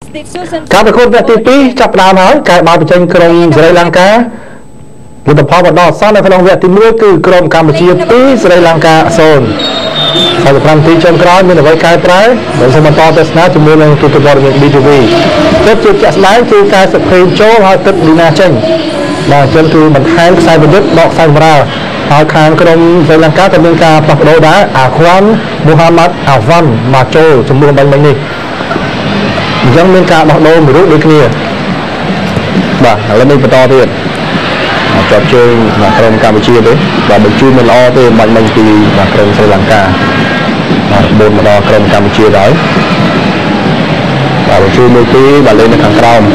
ការប្រកួតវគ្គទី2ចាប់ផ្ដើមហើយការបើកបញ្ចេញក្រុមស្រីលង្កាលទ្ធផលមកដល់អសន្ននៅក្នុងវគ្គទី1គឺក្រុមកម្ពុជា2ស្រីលង្កា0 45នាទីចុងក្រោយមានអ្វីកែប្រែដោយសូមបន្តទស្សនាជាមួយនឹងទូទាំងព័ត៌មាន BTV ជិតជាជាក់ស្ដែងគឺការសិក្សាចូលហើយទឹកលីណាចេញបាទអញ្ចឹងគឺបន្ថែមខ្សែវិទ្យុដកខ្សែបម្រើហើយខាងក្រុមស្រីលង្កាក៏មានការផ្លាស់ប្ដូរដែរអាខ្វាន់មូហាម៉ាត់អាវ៉ាន់មកចូលជំនួសបាញ់មិញនេះអញ្ចឹងមានការដោះដូរមួយរូបដូចគ្នាបាទឥឡូវនេះបន្តទៀតជាប់ជើងមកក្រុមកម្ពុជាទេបាទបញ្ជូនមិនល្អទេបាញ់មិញពីមកក្រុមស្រីលង្កាបាទបូនមកដល់ក្រុមកម្ពុជាដែរបាទបញ្ជូនមួយទីបាទលេងនៅខាងក្រោម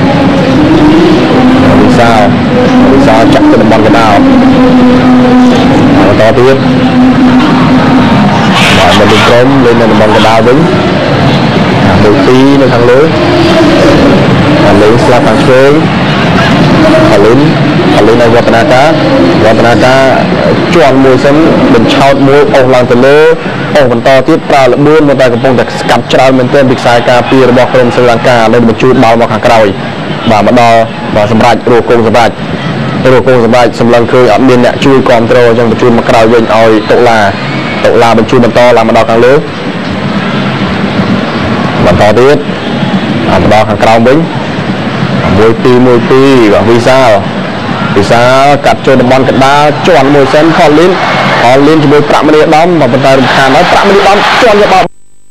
វិសាចាក់ទៅតំបន់កណ្ដាលបន្តទៀតបាទមកលេងក្រុមលេងនៅតំបន់កណ្ដាលវិញមួយទីនៅខាងលើបាទលេងស្លាប់ខាងឆ្វេងផលិននៅវឌ្ឍនាការជាន់មួយសិនបញ្ឆោតមួយអស់ឡើងទៅលើអស់បន្តទៀតប្រើល្បឿនមកតែកំពុងតែស្កាត់ច្រើនមែនទែនពីខ្សែការពាររបស់ក្រុមស្រីលង្កាលើបញ្ជូនបាល់មកខាងក្រោយបាទមកដល់បាទសម្រាប់រੂគង់សម្រាប់សម្លឹងឃើញអត់មានអ្នកជួយគ្រប់គ្រងអញ្ចឹងបញ្ជូនមកក្រោយវិញឲ្យតុលាបញ្ជូនបន្តឡើងមកដល់ខាងលើបន្តទៀតមកដល់ខាងក្រោមវិញមួយទីបាទវិសាលកាត់ចូលតំបន់កណ្ដាលជាន់មួយសិនផលលីនជាមួយប្រាក់មនីដំប៉ុន្តែរំខានហើយប្រាក់មនីដំជាន់យកបាល់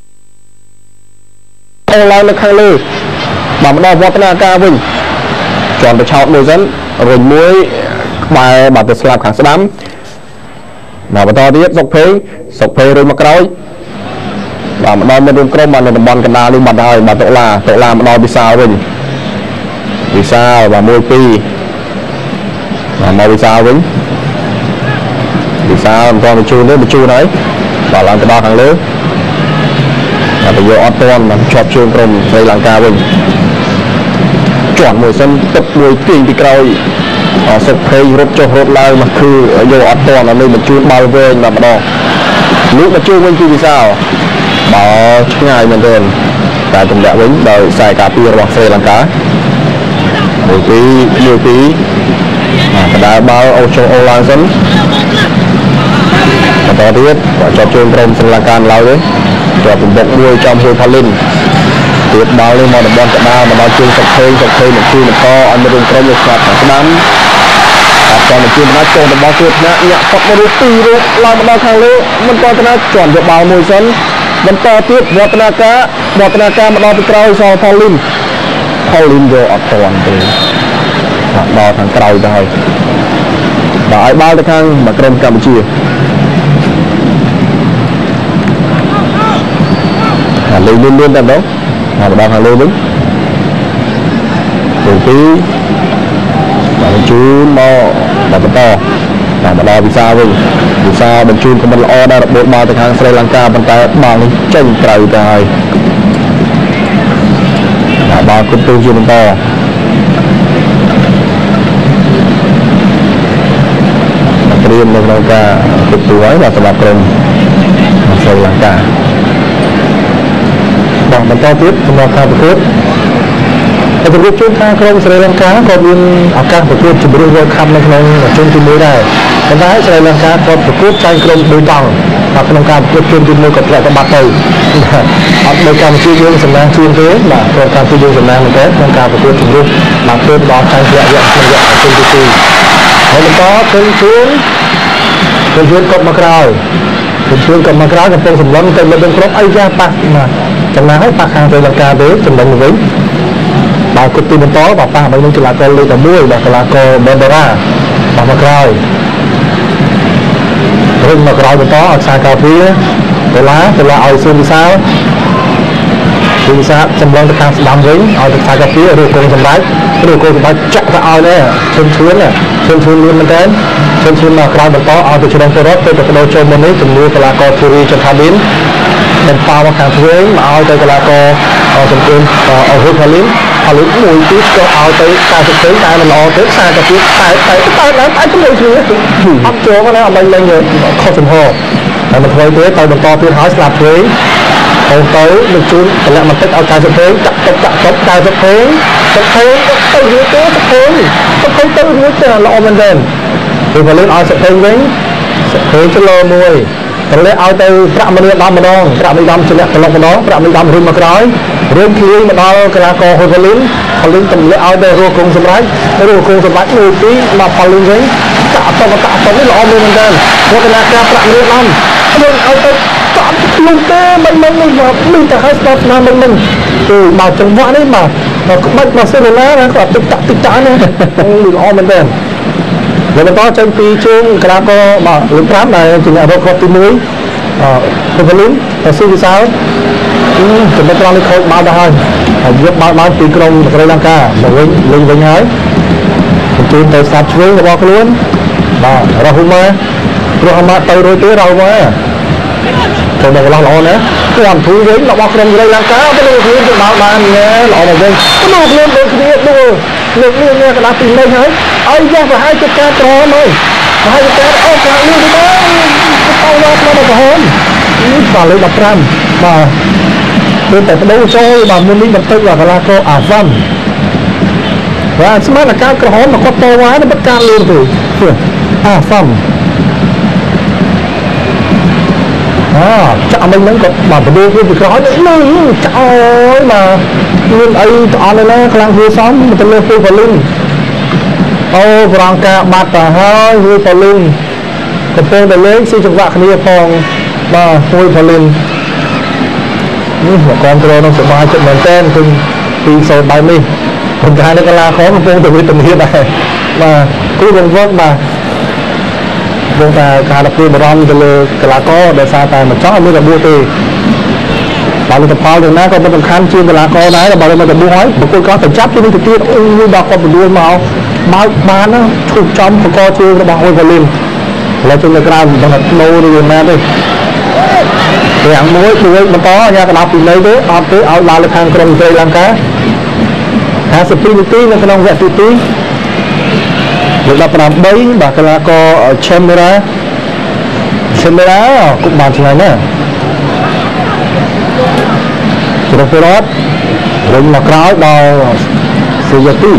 អូនឡើងនៅខាងលើបាទមកដល់វឌ្ឍនាការវិញជាន់ទៅឆោតមួយសិនរុញមួយក្បែរបាទទៅស្លាប់ខាងស្ដាំបាទបន្តទៀតសុកភេរុញមកក្រោយបាទមកដល់មិត្តរួមក្រុមបាទនៅតំបន់កណ្ដាលនេះបាត់ហើយបាទតុលាមកដល់វិសាលវិញបាទមួយពីរបាទមកវិសាលវិញមិនទាន់បញ្ជូនហើយបាទឡើងទៅដល់ខាងលើបាទទៅយកអត់ទាន់ជាប់ជើងក្រុមស្រីលង្កាវិញជាន់មួយសិនទឹកមួយទាញពីក្រោយសុកភេងរត់ចុះរត់ឡើងមកគឺយកអត់ទាន់នៅបញ្ជូនបាល់វែងម្ដងលោកបញ្ជូនវិញពីវិសាលបាល់ឆ្ងាយមែនទែនតែទម្លាក់វិញដោយខ្សែការពាររបស់ស្រីលង្កាមួយទីបដាបាល់អូចូលអូឡើងសិនបន្តទៀតជាប់ជើងក្រុមស្រីលង្កាឡើយទេជាប់បំបុកមួយចំហួយផលលីនទៀតបាល់នេះមកតំបន់កណ្ដាលមកដល់ជើងសុកភេងនឹងជួយបន្តឲ្យមានក្រុមលើស្លាប់ខាងស្ដាំតាមបញ្ជូនមកចូលតំបន់ជួបថ្នាក់ញាក់ផុតមករូប2រូបឡើងមកដល់ខាងលើមិនតទៅណាជាន់យកបាល់មួយសិនបន្តទៀតវឌ្ឍនាការមកដល់ពីក្រោយសផលលីនយកអត់ទាន់ទេដល់ខាងក្រោយទៅហើយបាទឲ្យបាល់ទៅខាងមកក្រុមកម្ពុជាលេងលឿនតែម្ដងមកដល់ខាងលើវិញទីបាទបញ្ជូនមកបន្តមកដល់វិសាវិញបញ្ជូនក៏មិនល្អដែររបូតបាល់ទៅខាងស្រីលង្កាប៉ុន្តែបាល់នេះចេញក្រៅទៅហើយបាល់គប់ទៅជាបន្តត្រៀមនៅក្នុងការគប់ទៅហើយបាទសម្រាប់ក្រុមស្រីលង្កាបាទបន្តទៀតសម្រាប់ការប្រកួតជូនខាងក្រុមស្រីលង្កាក៏មានឱកាសប្រកួតជម្រើស World Cup នៅក្នុងជុំទី1ដែរប៉ុន្តែស្រីលង្កាក៏ប្រកួតចែកក្រុម2តង់ហើយក្នុងការប្រកួតជុំទី1ក៏ធ្លាក់ទៅបាត់ទៅអត់ដូចកម្ពុជាយើងសំណាងជាងទេបាទព្រោះកម្ពុជាយើងសំណាងមែនទេក្នុងការប្រកួតជម្រើសបានធ្វើដល់ចែកវគ្គក្នុងវគ្គជុំទី2ហើយបន្តជើងគាត់មកក្រោយកំពុងសម្លឹងទៅលើក្រុមអីយ៉ាប៉ះណាចំណាយឲ្យប៉ះខាងស្រីលង្កាទេចំណុចវិញបាទគប់ទីបន្តបាទប៉ះឲ្យនឹងកីឡាករលេខ11បាទកីឡាករបេនដេរ៉ាបាទមកក្រោយរុញមកក្រោយបន្តឲ្យខ្សែការពារដុល្លារឲ្យសួនវិសាលចម្លងទៅខាងស្ដាំវិញឲ្យទៅខ្សែការពារឬគង់សម្រាប់ចាក់ទៅឲ្យដែរឈឿនលឿនមែនតើឈឿនមកក្រោយបន្តឲ្យទៅជ្រុងទៅរត់ទៅបដូរចូលមុននេះជំនួយកីឡាករធីរីចន្ទថាឌីនបានប៉ាមកខាងឆ្វេងមកឲ្យទៅកីឡាករសំគួនអហុផលីនមួយទីក៏ឲ្យទៅ40ពេញតែមិនល្អទេខ្សែកាពីតែឡើងអាចទៅមួយគ្នាអត់ចូលណាអត់លេងខុសចំហតែមិនធ្វើទេទៅបន្តទៀតហើយស្លាប់ឆ្វេងអូទៅនឹងជួនតម្លាក់បន្តិចឲ្យ90ពេងដាក់តុប90ពេងទៅយូរទៅទៅរួចទៅល្អមែនទេពីពលិនឲ្យ10ពេងវិញ10ពេងចលោមួយតម្លាក់ឲ្យទៅប្រាក់មនី10ម្ដងប្រាក់មនី10ជាលក្ខត្រឡប់ម្ដងប្រាក់មនី10រុញមកក្រោយរឿងឃ្លាយមកដល់កីឡាករហ៊ុនពលិនតម្លាក់ឲ្យទៅរស់គង់សម្រាប់មួយពីរមកពលិនវិញដាក់តុបនេះល្អមែនទេព្រោះកីឡាករប្រាក់មនី10រុញឲ្យទៅតាក់លុងទេមិននេះមកមានតែឲ្យស្ដាប់ណាមិនគឺមកចង្វាក់នេះមកក្បាច់មកសេរីណាគាត់ទឹកតាណាល្អមែនទេแล้วបន្តចេញពីជើងកីឡាករបាទលើក5ដែលជាអ្នករកគ្រាប់ទី1ហ៊ុនពលិនស៊ីវិសាលចំណុចត្រង់នេះខូចបាល់ទៅហើយយកបាល់ពីក្រុមស្រីលង្កាមកវិញហើយបញ្ជូនទៅស្ដាប់ឆ្វេងរបស់ខ្លួនបាទរស់មកទៅរួចទេរស់មកចូលមកឡោះល្អណាស់គាត់ធូរវិញរបស់ក្រុមស្រីលង្កាទៅលើខ្លួនទៅដល់បានល្អមកវិញទៅខ្លួនដូចគ្នាលើកនេះកណ្ដាលពីលេងហើយឲ្យយកប្រហែលជាការក្រមកប្រហែលជាការអូកាលឿនទៅទៅមកក្នុងក្រហមនេះបាទលើ15បាទគឺតែបដូរចូលបាទមុននេះបន្តិចបាទកីឡាករអាវ៉ាន់បាទស្មានការក្រហមមកគាត់តវ៉ានឹងការលឿនទៅអាវ៉ាន់ចាក់មិញហ្នឹងក៏បាទបដូរពីក្រោយនេះចាក់អើយបាទមានអីទៅអត់ទេណាខ្លាំងវាសំទៅលើហ៊ុយពលិនអូប្រងការបាត់ទៅហើយហ៊ុយពលិនកំពុងតែលេងស៊ីចង្វាក់គ្នាផងបាទហ៊ុយពលិននេះមកគ្រប់គ្រងនឹងសមាជិកមែនតើគឺ2-0បែបនេះប៉ុន្តែនៅកីឡាករកំពុងតែវិធានដែរបាទគូរង្វឹកបាទព្រោះតែការដាក់ព្រួយបារម្ភទៅលើកីឡាករដោយសារតែមិនចង់ឲ្យមានរបួសទេបាទលទ្ធផលយ៉ាងណាក៏មិនសំខាន់ជាកីឡាករដែរបើមិនរបួសហើយបុគ្គលគាត់ទៅចាប់ទីនេះទៅទៀតអូដល់គាត់បញ្រួលមកបានណាឈប់ចំបកជើងរបស់ហ៊ុយពលិនឥឡូវជុំនៅក្រៅមិនដឹងថាស្នូឬយ៉ាងណាទេយ៉ាងមួយបន្តអាញាកណ្ដាប់ពីលេងទេអត់ទេឲ្យឡើងលើខាងក្រុមស្រីលង្កា52នាទីនៅក្នុងវគ្គទី2លើ18បាទកីឡាករ Chamera គុំបានឆ្ងាយណាស់ជ្រុះរត់រុញមកក្រោយដល់សេយ៉ាទី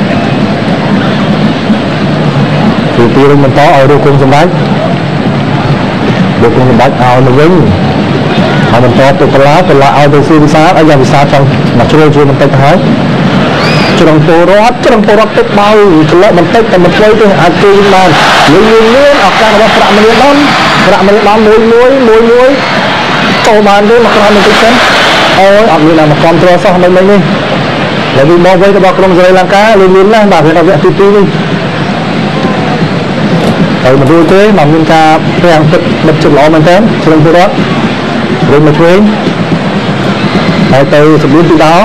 រុញបន្តឲ្យរੂគុំសម្ដេចឲ្យមកវិញហើយបន្តទៅកលាឲ្យទៅស៊ីវិសាលឲ្យយ៉ាងវិសាលចង់មកជ្រុលជួយបន្តិចទៅហើយជ្រុងពលរដ្ឋទឹកបោក្លែកបន្តិចតែមិនធ្វើទេអាចជួយបានលឿនឱកាសរបស់ប្រាក់មនី10មួយចូលបានទេមកក្រោយបន្តិចសិនអូយអត់មានមកគ្រប់គ្រងសោះមិននេះហើយវាមកវិញរបស់ក្រុមស្រីលង្កាលឿនណាស់បាទក្នុងវគ្គទី2នេះហើយមិនរួចទេមកមានការប្រាំងទឹកបិទជិតល្អមែនតើជ្រុងពលរដ្ឋវិញមកឆ្វេងហើយទៅសម្បូរទីដល់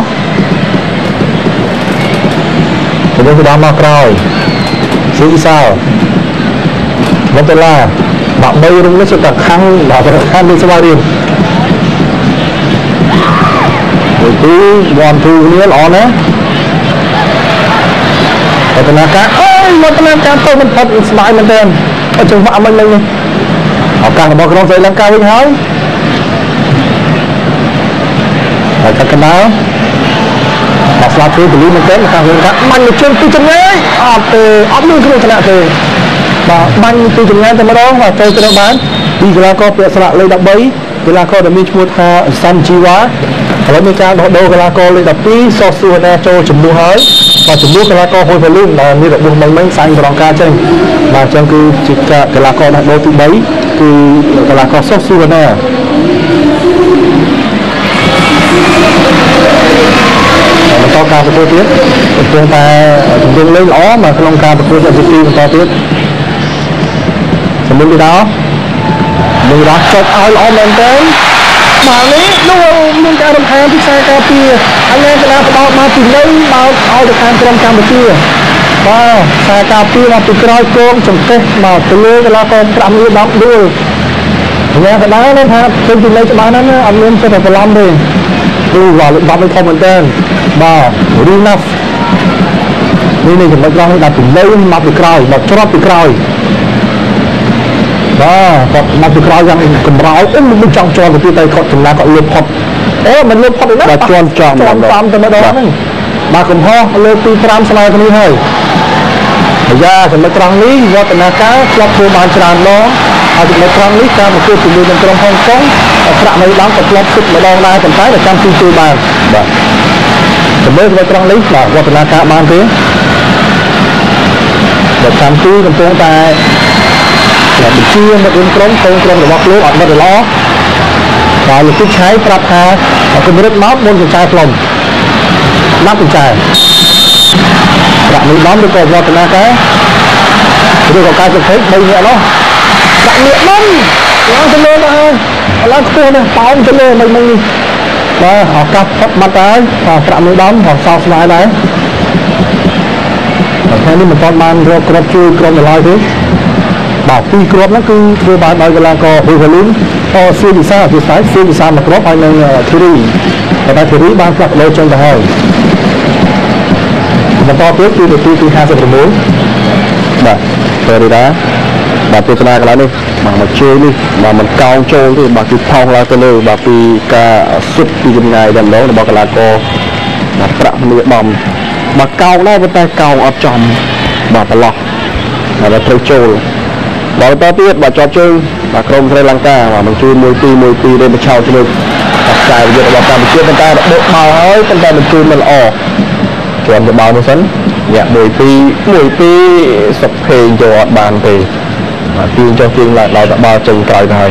មកក្រោយស៊ីវិសាលមកតឡាបាក់3រុំនេះសុទ្ធតែខាងបាទខាងនេះស្វារៀងទី1 2គ្នាល្អណាស់បតនាការអើយបតនាការទៅមិនផុតស្បាយមែនទែនអត់ចង្វាក់មិននេះឱកាសរបស់ក្រុមស្រីលង្កាវិញហើយកាត់កណ្ដាលបាទស្លាប់ទេពលីមែនទេខាងវិញថាបាញ់ទៅជើងពីចម្ងាយអត់មានគ្រូថ្នាក់ទេបាទបាញ់ពីចម្ងាយតែម្ដងបាទទៅត្រូវបានពីកីឡាករពាក់ស្លាកលេខ13កីឡាករដែលមានឈ្មោះថាសាន់ជីវ៉ាឥឡូវមានការដោះដូរកីឡាករលេខ12សោះស៊ូណាចូលជំនួសហើយបាទជំនួសកីឡាករហ៊ុយពលិនដែលមានរបួសមិញសាញ់ប្រងការចេញបាទអញ្ចឹងគឺជាកីឡាករដោះដូរទី3គឺកីឡាករសោះស៊ូណាបន្តការប្រកួតទៀតព្រោះតែជំនួសលេងល្អមកក្នុងការប្រកួតទី2បន្តទៀតសម្រាប់ទីដល់មួយរ៉ាចុចឲ្យល្អមែនទេបាទនេះនោះមានការរំខានពីខ្សែការពារហើយឡើងកណ្ដាលផ្ដោតមកពីលើមកឲ្យទៅខាងក្រុមកម្ពុជាបាទខ្សែការពារមកពីក្រោយគងចង្កេះមកទៅលើកីឡាករ5លាន10ដួលយ៉ាងកណ្ដាលនោះថាពេញពីលេខច្បាស់ណាស់អត់មានចិត្តតែបន្លំទេគឺបាទលើ10នេះធំមែនទែនបាទរីណាស់នេះចំណុចត្រង់នេះដាក់ពីលើមកពីក្រោយមកច្រត់ពីក្រោយបាទគាត់មកពីក្រោយយ៉ាងកម្រោចមិនចង់ជាប់ទៅទៀតតែគាត់ចំណាគាត់លឿនផុតអូមិនលើផុតទេបាទជន់ចំទៅម្ដងហ្នឹងបាទកំហុសលើកទី5ស្មើគ្នាហើយអាយ៉ាចំណុចត្រង់នេះវឌ្ឍនាការឆ្លប់ធ្វើបានច្រើនដងហើយចំណុចត្រង់នេះការប្រកួតជាមួយនឹងក្រុមហុងកុងប្រាក់នៅដល់ក៏ឆ្លប់សិតម្ដងដែរប៉ុន្តែតែចាំទីជួយបានបាទចំណុចត្រង់នេះបាទវឌ្ឍនាការបានទេបើចាំទីកំពុងតែបញ្ជាមកវិញក្រុមរបស់ខ្លួនអត់មិនល្អហើយលោកទីឆៃប្រាប់ថាកម្រិតមកមុនកញ្ចែផ្លុំណាប់កញ្ចែប្រាក់នេះដំឬក៏វឌ្ឍនាការឬក៏ការជិះ3នាក់នោះប្រាក់នេះដំឡើងទៅលើទៅហើយឡើងខ្ពស់ណាស់ប៉ោងទៅលើមិននេះបាទឱកាសផុតបាត់ហើយប្រាក់នេះដំផងសោកស្ដាយដែរតែថ្ងៃនេះមិនទាន់បានរកគ្រាប់ជួយក្រុមឡើយទេបាទពីរគ្រាប់ហ្នឹងគឺធ្វើបានដោយកីឡាករ Evelyn សួយវិសាជាស្ដេចសួយវិសាមកគ្រាប់ហើយនឹង Thierry តែ Thierry បានផ្លាស់ប្ដូរចេញទៅហើយបន្តទៀតគឺនាទីទី56បាទ Florida បាទទស្សនាកន្លែងនេះបាទមកជើងនេះបាទមិនកោងចូលទេបាទគឺថោងឡើងទៅលើបាទពីការសុទ្ធពីចម្ងាយតែម្ដងរបស់កីឡាករបាទប្រាក់លាបំបាទកោងដែរប៉ុន្តែកោងអត់ចំបាទប្រឡោះបាទត្រូវចូលបាទបន្តទៀតបាទជាប់ជើងបាទក្រុមស្រីលង្កាបាទមកជួយ1-2នេះមកឆោតជាមួយបាទខ្សែយុទ្ធរបស់កម្ពុជាប៉ុន្តែដកបោហើយប៉ុន្តែមិនជួយមិនល្អជាប់ទៅបោនេះសិនញាក់1-2សុកភេងយកអត់បានទេបាទទាញចុះទាញឡើងដល់តបោចេញក្រោយទៅហើយ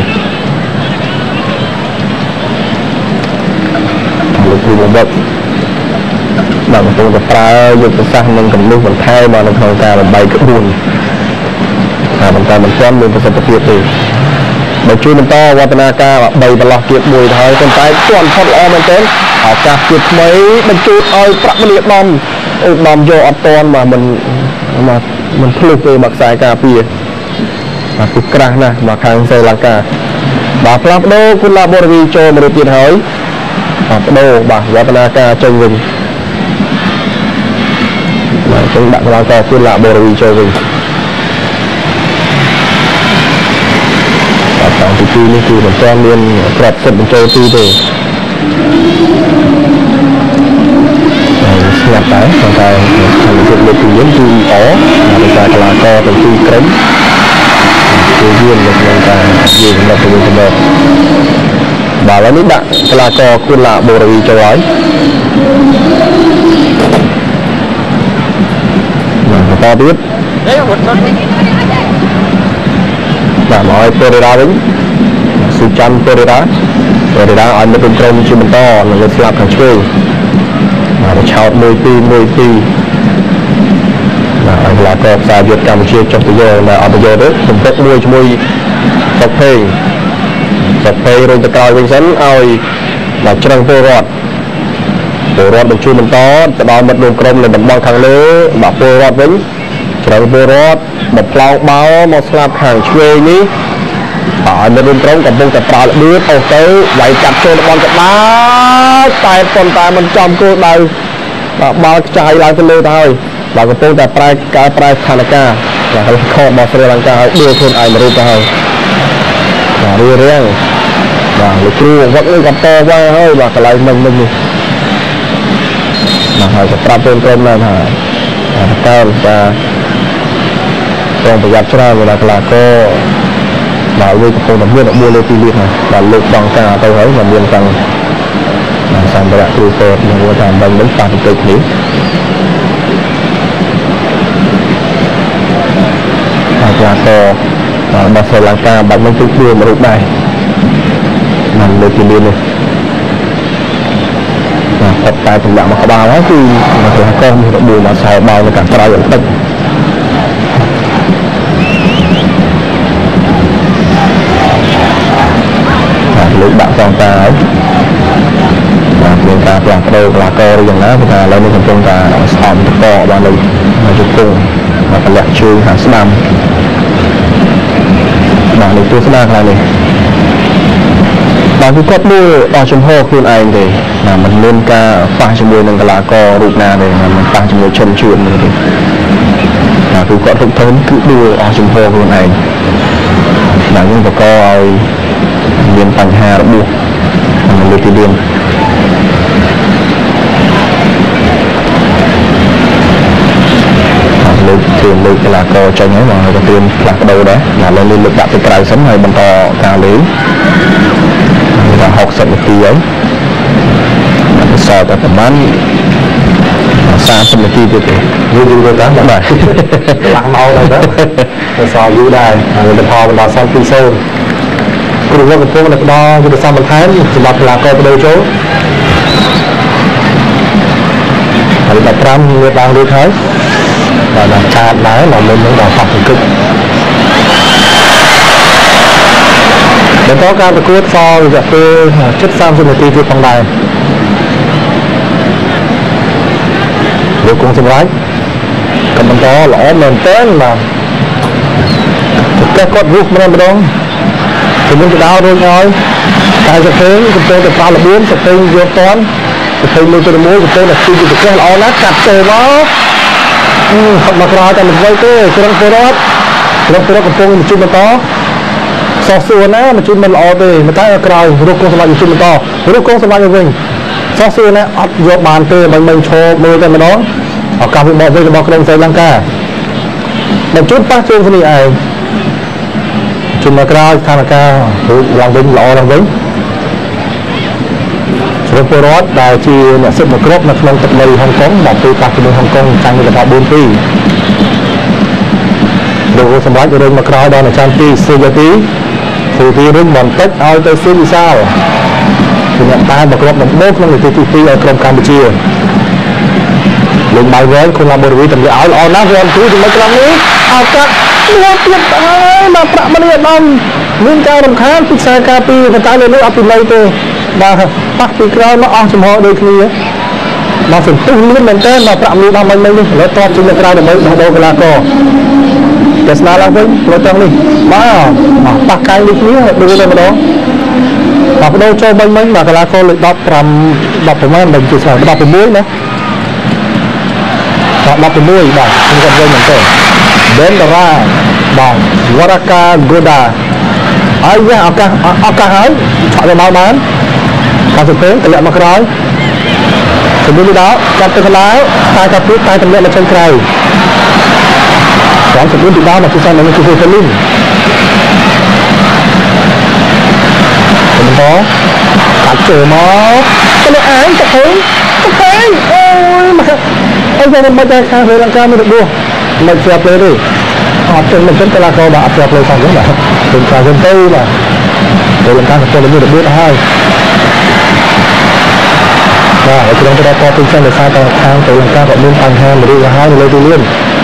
លោកគ្រូបំបត្តិបាទកំពុងតែប្រើយុទ្ធសាស្ត្រនិងកម្លាំងបន្ថែមមកនៅក្នុងការបំបីក្បួនតែមិនទាន់មានប្រសិទ្ធភាពទេបើជួយបន្តវឌ្ឍនាការ3ប្រឡោះទៀតមួយទៅហើយប៉ុន្តែទាន់ផុតល្អមែនទែនឱកាសទៀតថ្មីបញ្ជូតឲ្យប្រាក់មនីដំយកអត់ទាន់បាទមិនភ្លុះទេមកខ្សែការពារបាទគឺក្រាស់ណាស់មកខាងស្រីលង្កាបាទផ្លាស់ប្ដូរគុណឡាបូរវីចូលមកទៀតហើយបាទប្ដូរបាទវឌ្ឍនាការចេញវិញបាទចឹងដាក់កន្លងតគុណឡាបូរវីចូលវិញបាទតាំងពីនេះគឺមិនទាន់មានក្របសិទ្ធបញ្ចូលទីទេស្ងាត់តែប៉ុន្តែកម្មវិធីលើកទី1គឺល្អដោយសារកីឡាករទាំងពីរក្រុមគឺយើងនៅក្នុងការយើងនៅទៅវិញទៅមកបាទឥឡូវនេះដាក់កីឡាករគុណឡាបូរវីចូលហើយបាទបន្តទៀតបាទមកឲ្យពេរេរ៉ាវិញស៊ូចាន់ពេរេរ៉ាឲ្យនៅក្នុងក្រុមជាបន្តនៅលើស្លាបខាងឆ្វេងបាទឆោត1-2បាទអង្លាកខ្សែយុទ្ធកម្ពុជាចុះទៅយកនៅអត់ទៅយកទេសំពឹកមួយជាមួយសុកភេងរុញទៅក្រោយវិញសិនឲ្យបាទច្រឹងពលរដ្ឋបញ្ជូនបន្តទៅដល់មិត្តរួមក្រុមនៅតំបន់ខាងលើបាទពលរដ្ឋវិញច្រឹងពលរដ្ឋមកផ្លោងបោមកស្លាប់ខាងឆ្វេងនេះបាទមិត្តរួមក្រុមកំពុងតែប្រើល្បឿនអូទៅវាយកាត់ចូលតំបន់កណ្ដាលតែប៉ុន្តែមិនចំគោលដៅបាទបាល់ខ្ចាយឡើងទៅលើទៅហើយបាទកំពុងតែប្រែស្ថានភាពបាទខខរបស់ស្រីលង្កាឲ្យដួលខ្លួនឯងមករួចទៅហើយបាទរៀងបាទលោកគ្រូវឹកនេះក៏តវ៉ាហើយបាទកន្លែងមិញនេះបាទហើយក៏ប្រាប់ខ្លួនក្រុមដែរថាតើបាទសូមប្រយ័ត្នច្រើនកីឡាករបាទវាកំពុងតែមាន4លើ2លៀនបាទលើកដងការទៅហើយមិនមានតាំងសម្ភារៈគ្រូពេទ្យនឹងថាមិនប៉ះទង្គិចគ្នាហើយកីឡាកររបស់ស្រីលង្កាបាត់នឹងទឹកដួលមករួចដែរមិនលើពីលៀននេះបាទតែចម្លាក់មកក្បាលហើយគឺកីឡាករមានរបួសមកខ្សែបាល់នៅខាងក្រៅបន្តិចលើកដាក់កងតាហើយបាទមានការផ្លាស់ប្ដូរកីឡាករយ៉ាងណាព្រោះថាឥឡូវនេះកំពុងតែស្អំតកបានលើជង្គង់បាទតម្លាក់ជើងខាងស្ដាំបាទលើទស្សនាខាងនេះបាទគឺគាត់មើលដល់ចំហខ្លួនឯងទេបាទមិនមានការប៉ះជាមួយនឹងកីឡាកររូបណាទេមិនប៉ះជាមួយឈុនជួនទេបាទគឺគាត់ទុកធនគឺដួលអស់ចំហខ្លួនឯងបាទយើងបង្កឲ្យមានបញ្ហារបួសលើទីលឿនលើកជាលើកកីឡាករចេញហើយមកក៏ត្រៀមផ្លាស់ប្ដូរដែរដល់លើលើកដាក់ទៅក្រៅសិនហើយបន្តការលេងដល់60នាទីហើយសល់តែប្រហែល30នាទីទៀតទេយូរទៅតាមបាទឡើងមកដល់ទៅសល់យូរដែរហើយលទ្ធផលបន្តសល់2-0គ្រូវត្តកំពុងតែផ្ដល់យុទ្ធសាស្ត្របន្ថែមសម្រាប់កីឡាករបដូរចូលហើយ15មានឡើងរួចហើយដល់កាតដែរដល់មុននឹងដល់ប៉ះទង្គិចបន្តការប្រកួតសល់រយៈពេលជិត30នាទីទៀតផងដែរលោកគង់សម្រាប់ក៏បន្តល្អមែនទែនបាទតែគាត់រុះម្ដងជំនុំទៅដល់រួចហើយតែសភេងកំពុងតែប្រើរបៀបសភេងយកតន់សភេងមួយទៅមួយកំពុងតែទីទៅផ្ទះល្អណាស់កាត់ចូលមកហត់មកក្រោយតែមិនໄວទេក្រុមពលរដ្ឋកំពុងបញ្ជូនបន្តសោះសួរណាបញ្ជូនមិនល្អទេតែក្រោយរុះគង់សម្រាប់បញ្ជូនបន្តរុះគង់សម្រាប់ទៅវិញសោះសួរណាអត់យកបានទេមិនមិនឈរមើលតែម្ដងឱកាសវិបត្តិវិញរបស់ក្រុមស្រីលង្កាបញ្ជូនប៉ះជើងគ្នាឯងជុំមកក្រោយស្ថានភាពរួចឡើងវិញល្អឡើងវិញក្រុមពលរដ្ឋដែលជាអ្នកសិទ្ធិគ្រប់នៅក្នុងទឹកដីហុងកុងមកពីប៉ះជាមួយហុងកុងចាញ់លទ្ធផល 4-2 លោកសម្រាប់រឿងមកក្រោយដល់នៅចាំទីសេយទីរឿងបន្តិចឲ្យទៅស៊ីវិសាលជាអ្នកតាមកគ្រប់ដំបូងក្នុងនីតិទី2ឲ្យក្រុមកម្ពុជាលេងបាយវែងខ្លួនឡាបូរីវីតម្រាឲ្យល្អណាស់វាអត់ជួយជាមួយក្រុមនេះឱកាសមួយទៀតហើយមកប្រាក់មនីអាដាមមានការរំខានពីខ្សែការពីប៉ុន្តែលើនេះអត់ពីលៃទេបាទប៉ះពីក្រោយមកអស់ចំហដូចគ្នាមកសន្ទុះលឿនមែនតើមកប្រាក់មនីដល់មិញនេះឥឡូវតបជាមួយក្រោយដើម្បីដោះដូរកីឡាករតែស្នាឡើងវិញព្រោះទាំងនេះបាទប៉ះកាយនេះគ្នាដូចតែម្ដងបាទបដូរចូលមិញបាទកីឡាករលេខ15 16មិនជួយស្អាត16ណា16បាទខ្ញុំគាត់វិញមែនទេបែនតារ៉ាបាទវរកាហ្គូដាហើយវាឱកាសហើយឆក់ទៅមកបានការសង្កេតតម្លាក់មកក្រោយជំនួយដល់កាត់ទៅកន្លែងតែកាត់ពីតែតម្លាក់មកចេញក្រៅតាមជំនួយពីដល់មកគឺសាននឹងគឺហ្វេលីនបន្តកាត់ចូលមកទៅលើឯងទៅហេអូយមកអីទៅមកតែខាងស្រីលង្កាមានរបួសមិនស្រាប់ទេអត់ចឹងមិនចឹងកីឡាករបាទអត់ស្រាប់ទេផងចឹងបាទទៅការវិញទៅបាទស្រីលង្កាកំពុងតែមានរបួសហើយបាទហើយក្រុមទៅដល់តទៅចឹងដោយសារតែខាងស្រីលង្កាក៏មានបញ្ហាមួយរឿងហើយនៅលើទីលាន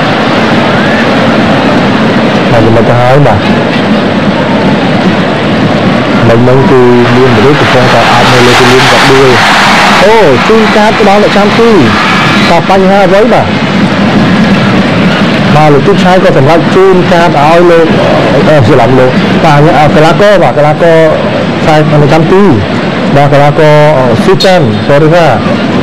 បាទមិនទៅហើយបាទមិនគឺមានមនុស្សកំពុងតែអត់នៅលើទីលានក៏ដួលអូជួនកាតទៅដល់អ្នកចាំទីតបញ្ហាអ្វីបាទមកលោកទូឆាយក៏សម្រាប់ជូនកាតឲ្យលោកច្រឡំលោកបាទកីឡាករបាទកីឡាករខ្សែនៅចាំទីបាទកីឡាករស៊ូចាន់សូរីរ៉ា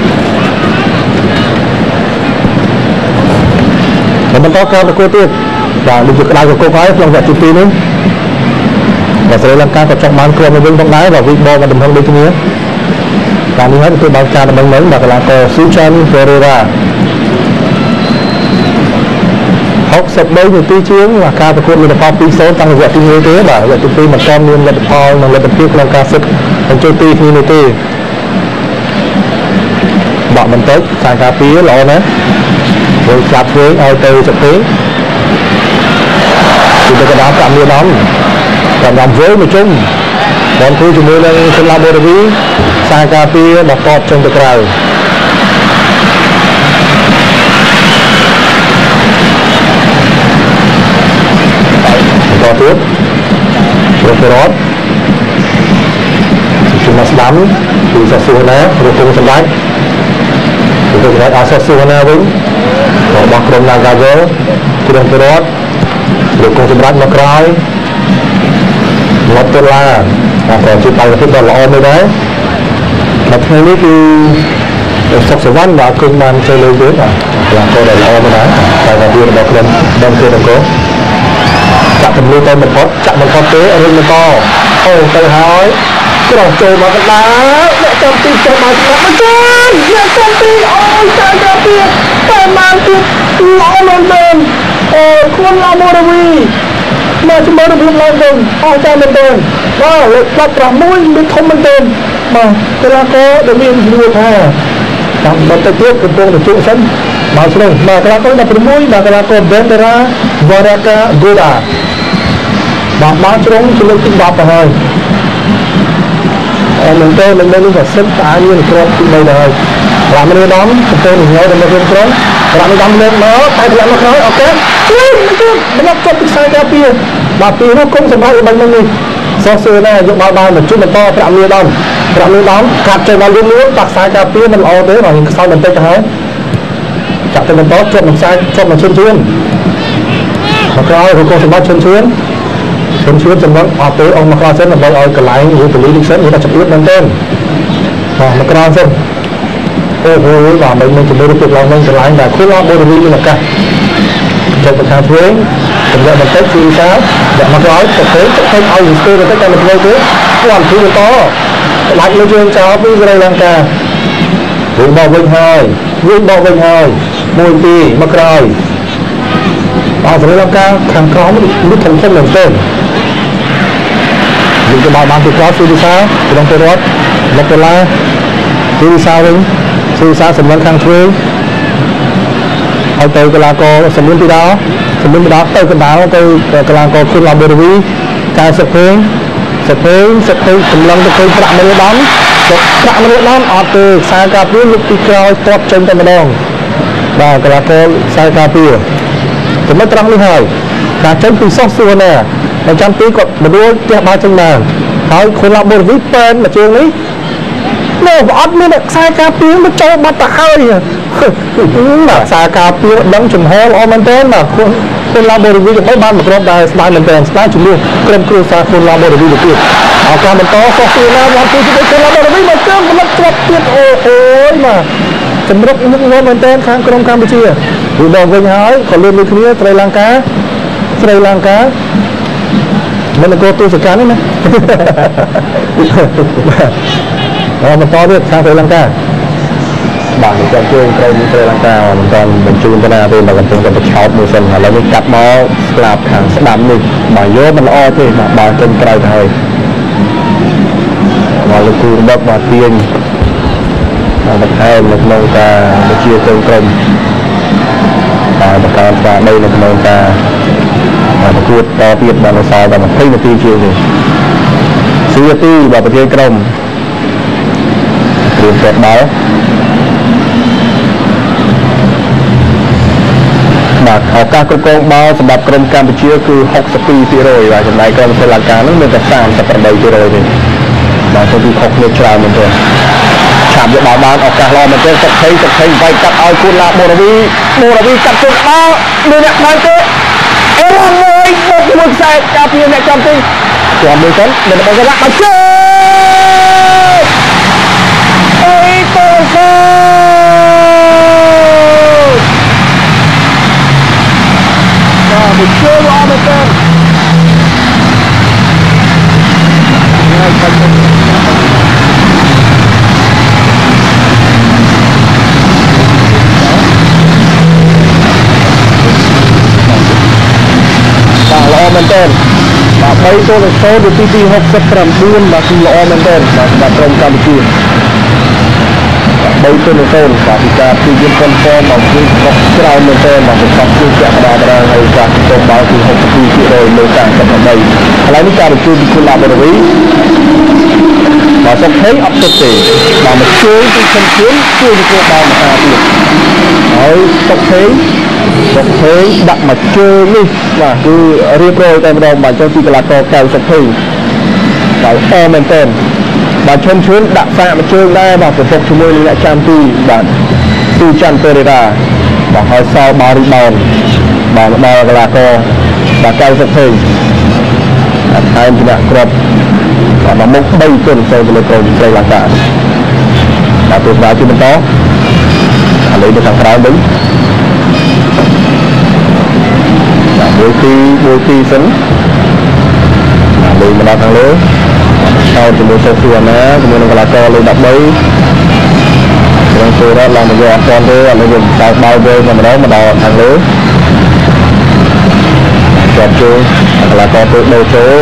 បន្តការប្រកួតទៀតបាទដូចជាក្តៅកកហើយក្នុងវគ្គទី2នេះបាទស្រីលង្កាក៏ចង់បានគ្រាប់វិញផងដែរបាទវិបបមិនដំណឹងដូចគ្នាតាមនេះហើយទទួលបានការដំណឹងមិញបាទកីឡាករស៊ូចាន់ហ្វេរេរ៉ា63នាទីជាងការប្រកួតលទ្ធផល 2-0 តាំងពីវគ្គទី1ទេបាទវគ្គទី2មិនទាន់មានលទ្ធផលនិងលទ្ធភាពក្នុងការសិតបញ្ចូលទីគ្នានោះទេបកបន្តិចខ្សែការពារល្អណាស់វិញចាប់ធ្វើឲ្យទៅចទេគឺទៅកណ្ដាល5លានដំវិញមកជុំបានធ្វើជាមួយនឹងសិលាបូរីវីខ្សែការពារដល់តបចេញទៅក្រៅបន្តទៀតប្រពរត់ជំនួសស្ដាំគឺសសួរណារកគង់សម្ដេចគឺទៅរកអសសួរណាវិញរបស់ក្រុម Nagavel ក្រុមប្រពរត់រកគង់សម្ដេចមកក្រោយលត់ដុល្លារក៏ជាបរិបទដ៏ល្អមួយដែរដល់ថ្ងៃនេះគឺសុខសវណ្ណបាទគុំបានចូលលើទៀតបាទកីឡាករដែលល្អមួយដែរតែវារបស់ក្រុមដំគោអង្គរចាក់ទម្លាទៅមិនផុតចាក់មិនផុតទេរឿងបន្តអូទៅហើយក្រោះចូលមកកណ្ដាលអ្នកចាំទីចូលមកស្ដាប់មកចាអ្នកចាំទីអូយចាចាទៀតតែបានទៀតល្អមែនទែនអូខ្លួនឡាម៉ូរ៉ាវីមកជាមួយរបៀបឡើងវិញអស់ចាមែនទែនបាទលើក16មានធំមែនទែនបាទកីឡាករដែលមានជំនួយថាតាមបន្តទៀតកំពុងទៅជួបសិនមកស្រុងមកកីឡាករ16មកកីឡាករ Bandera Varaka Goda បានជ្រុងជាលើកទី10ទៅហើយមែនទែននឹងនេះក៏សិនតាមានគ្រាប់ទី3ដែរប្រាំនេះដំទៅញ៉ៅទៅមកវិញត្រង់ប្រាំនេះដំលើកមកតែប្រាំមកក្រោយអូខេជួយមកចុះពីខ្សែការពារបាទពីនោះគុំសម្រាប់បាញ់នេះសោះសឿណាយកមកបានមកជួយបន្តប្រាំនេះដំកាត់ចេញមកលឿនតាខ្សែការពារមិនល្អទេហើយខ្សោយបន្តិចទៅហើយចាក់ទៅបន្តជាប់នឹងខ្សែជាប់មកឈឿនមកក្រោយគុំសម្រាប់ឈឿនចំណងអត់ទេអស់មកក្រោយសិនដើម្បីឲ្យកន្លែងឬពលីនេះសិនវាតែចាប់មែនទេបាទមកក្រោយសិនអូបាទមិនជំនឿទៅឡើងវិញកន្លែងដែលខ្លួនអត់បរិវិមានឱកាសចូលទៅខាងឆ្វេងចំណុចបន្តិចគឺថាដាក់មកក្រោយទៅឲ្យស្ទើរបន្តិចតែមិនធ្វើទេគាត់ធ្វើបន្តដាច់លើជើងចោលពីស្រីលង្កាវិញបោកវិញហើយ1 2មកក្រោយបាទស្រីលង្កាខាងក្រោមនេះធំមែនទេយើងទៅបានពីក្រោយស៊ូឌីសាក្នុងទៅរត់មកទៅឡាស៊ូឌីសាវិញស៊ូឌីសាសម្លឹងខាងឆ្វេងហើយទៅកីឡាករសម្លឹងពីដោទៅកណ្ដាលទៅកីឡាករគុណឡាបូរវីកែសិភេងសម្លឹងទៅឃើញប្រាក់មួយដំអត់ទេខ្សែការពារលុបពីក្រោយទាត់ចេញតែម្ដងបាទកីឡាករខ្សែការពារចំណុចត្រង់នេះហើយការចេញពីសោះសួរណាតែចាំទីគាត់បដួលផ្ទះបាយចេញមកហើយខូឡាបូរវីប៉ែនមកជើងនេះនោះអត់មានខ្សែការពារមកចូលបាត់ទៅហើយបាទខ្សែការពារដឹងចំហល្អមែនទែនបាទខូឡាបូរវីទៅបានមកគ្រាប់ដែរស្ដាយមែនទែនស្ដាយជំនួសក្រុមគ្រួសារខូឡាបូរវីទៅទៀតឱកាសបន្តសោះសួរណាមកទីជាមួយខូឡាបូរវីមកជើងផលិតគ្រាប់ទៀតអូយបាទចម្រុកមុខងំមែនទែនខាងក្រុមកម្ពុជាពីដងវិញហើយក៏លឿនដូចគ្នាស្រីលង្កាមិនក៏ទូសកានេះណាបន្តទៀតខាងស្រីលង្កាបាទចាំជួយក្រុមស្រីលង្កាមិនតាន់បញ្ជូនទៅណាទេមកកំពុងតែប្រឆោតមួយសិនឥឡូវនេះកាត់មកស្លាប់ខាងស្ដាំនេះបើយកមិនល្អទេបើចេញក្រៅទៅហើយមកលោកគ្រូរបស់មកទាញមកថែមនៅក្នុងការបញ្ជាក្រុមតែបង្កើនស្មារតីនៅក្នុងការប្រកួតតទៀតបានសល់ដល់20នាទីជាងនេះ4នាទីរបស់ប្រធានក្រុមត្រៀមទាត់បាល់បាទឱកាសគ្រប់គ្រងបាល់សម្រាប់ក្រុមកម្ពុជាគឺ 62% បាទចំណែកក្រុមស្រីលង្កានោះមានតែ 38% ទេបាទទៅពីខុសគ្នាច្រើនមែនទេឆាប់យកបាល់បានឱកាសល្អមែនទេសុខភ័យវាយកាត់ឲ្យគូឡាបូរវីកាត់ជើងបាល់មានអ្នកបានទេអូមួយខ្សែការពារអ្នកចំទីជាប់មួយសិនមិនបានគេដាក់មកជើងអេតូសូបាទមួយជើងល្អមែនទេមែនទែនបាទ3-0នាទីទី69បាទគឺល្អមែនទែនបាទសម្រាប់ក្រុមកម្ពុជា3-0បាទពីការព្យាយាមប៉ុនប៉នមកគឺខុសច្រើនមែនទែនបាទប្រកបគឺជាក់ដាល់ហើយការទទួលបាល់គឺ 62% លើការកាត់ដើម្បីឥឡូវនេះការបញ្ជូនពីគុណឡាបូរវីបាទសុខភ័យអត់ទុកទេបាទមកជួយពីខំជួយទទួលបាល់មកអាទៀតហើយសុខភ័យដាក់មកជើងនេះបាទគឺរៀបរយតែម្ដងបាទចុះពីកីឡាករកៅសុខភ័យបាទអមែនទែនបាទឈុនដាក់សាកមកជើងដែរបាទប្រកបជាមួយនឹងអ្នកចាំទីបាទទូច័ន្ទពេរេរ៉ាបាទហើយសល់បាល់រីបោនបាទដល់កីឡាករបាទកៅសុខភ័យតែចំណាក់គ្រាប់បាទមកមុខ3ទៅលើក្រុមស្រីលង្កាបាទទស្សនាជាបន្តឥឡូវទៅខាងក្រៅវិញមួយទីសិនលេងមកដល់ខាងលើ sau thì mình sẽ xua nè mình là co lên đập bấy trong xua đó là mình vô ăn con thế là mình tạo bao vây mà đó mà đào thằng lưới chọn chơi là co tự đầu số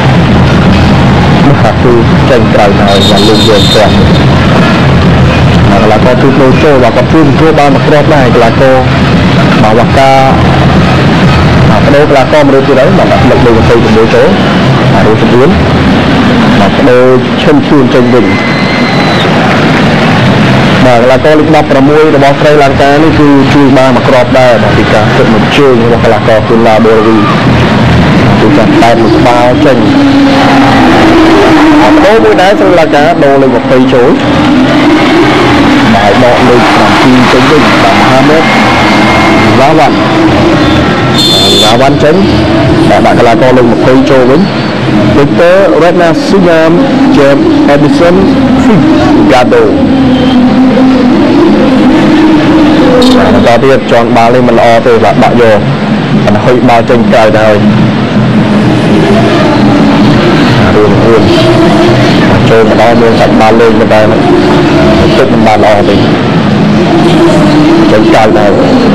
hạt tu tranh cài nào và luôn dồn chọn là co tự đầu số và có phương thua ba mặt rốt này là co bảo bạc ca cái đó là con đôi đấy mà lực đều xây dựng đối số mà đối số 4 mà cái đôi chân chuông trên đỉnh mà là con lịch đọc là môi là bó Sri Lanka này cứ chui ba mà crop đây mà thì cả một chương hoặc là có cứ là bờ vì thì cả tay một ba chân đôi môi đá Sri Lanka đồ lên một cây chối đại bọn lên làm chi trên đỉnh là 21 giá văn chấn đã bạn là con lên một cây trâu với Victor Redna Sugam James Edison Figado cho tiếp chọn ba lên mình o từ là bạn vô mình hơi bao tranh cài đời đường đường chơi mà đó luôn sạch ba lên người ta tức mình ba lo thì tranh cài đời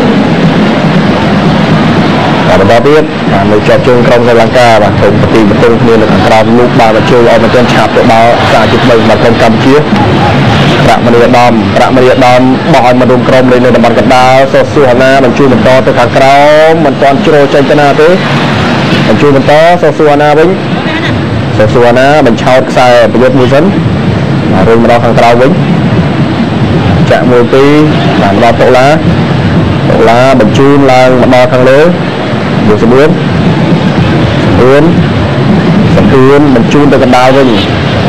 và mình đã biết người chọn chung trong Sri Lanka và cũng tìm một tương nhiên là thằng Crom lúc ba mà chơi ở một trên chạp để bao xa chụp mình mà không Campuchia rạng mà đi đòn bỏ mà đồn Crom lên là bằng cặp đá so xua na mình chui mình to từ thằng Crom mình toàn chiro trên chân na thế mình chui mình to so xua na vĩnh so xua na mình chào sai bây giờ mua dẫn rồi mình đo thằng Crom vĩnh chạm mùi tí làm đo tổ lá mình chui là mình đo thằng lưới điều số 4 mình chun từ cái đào vinh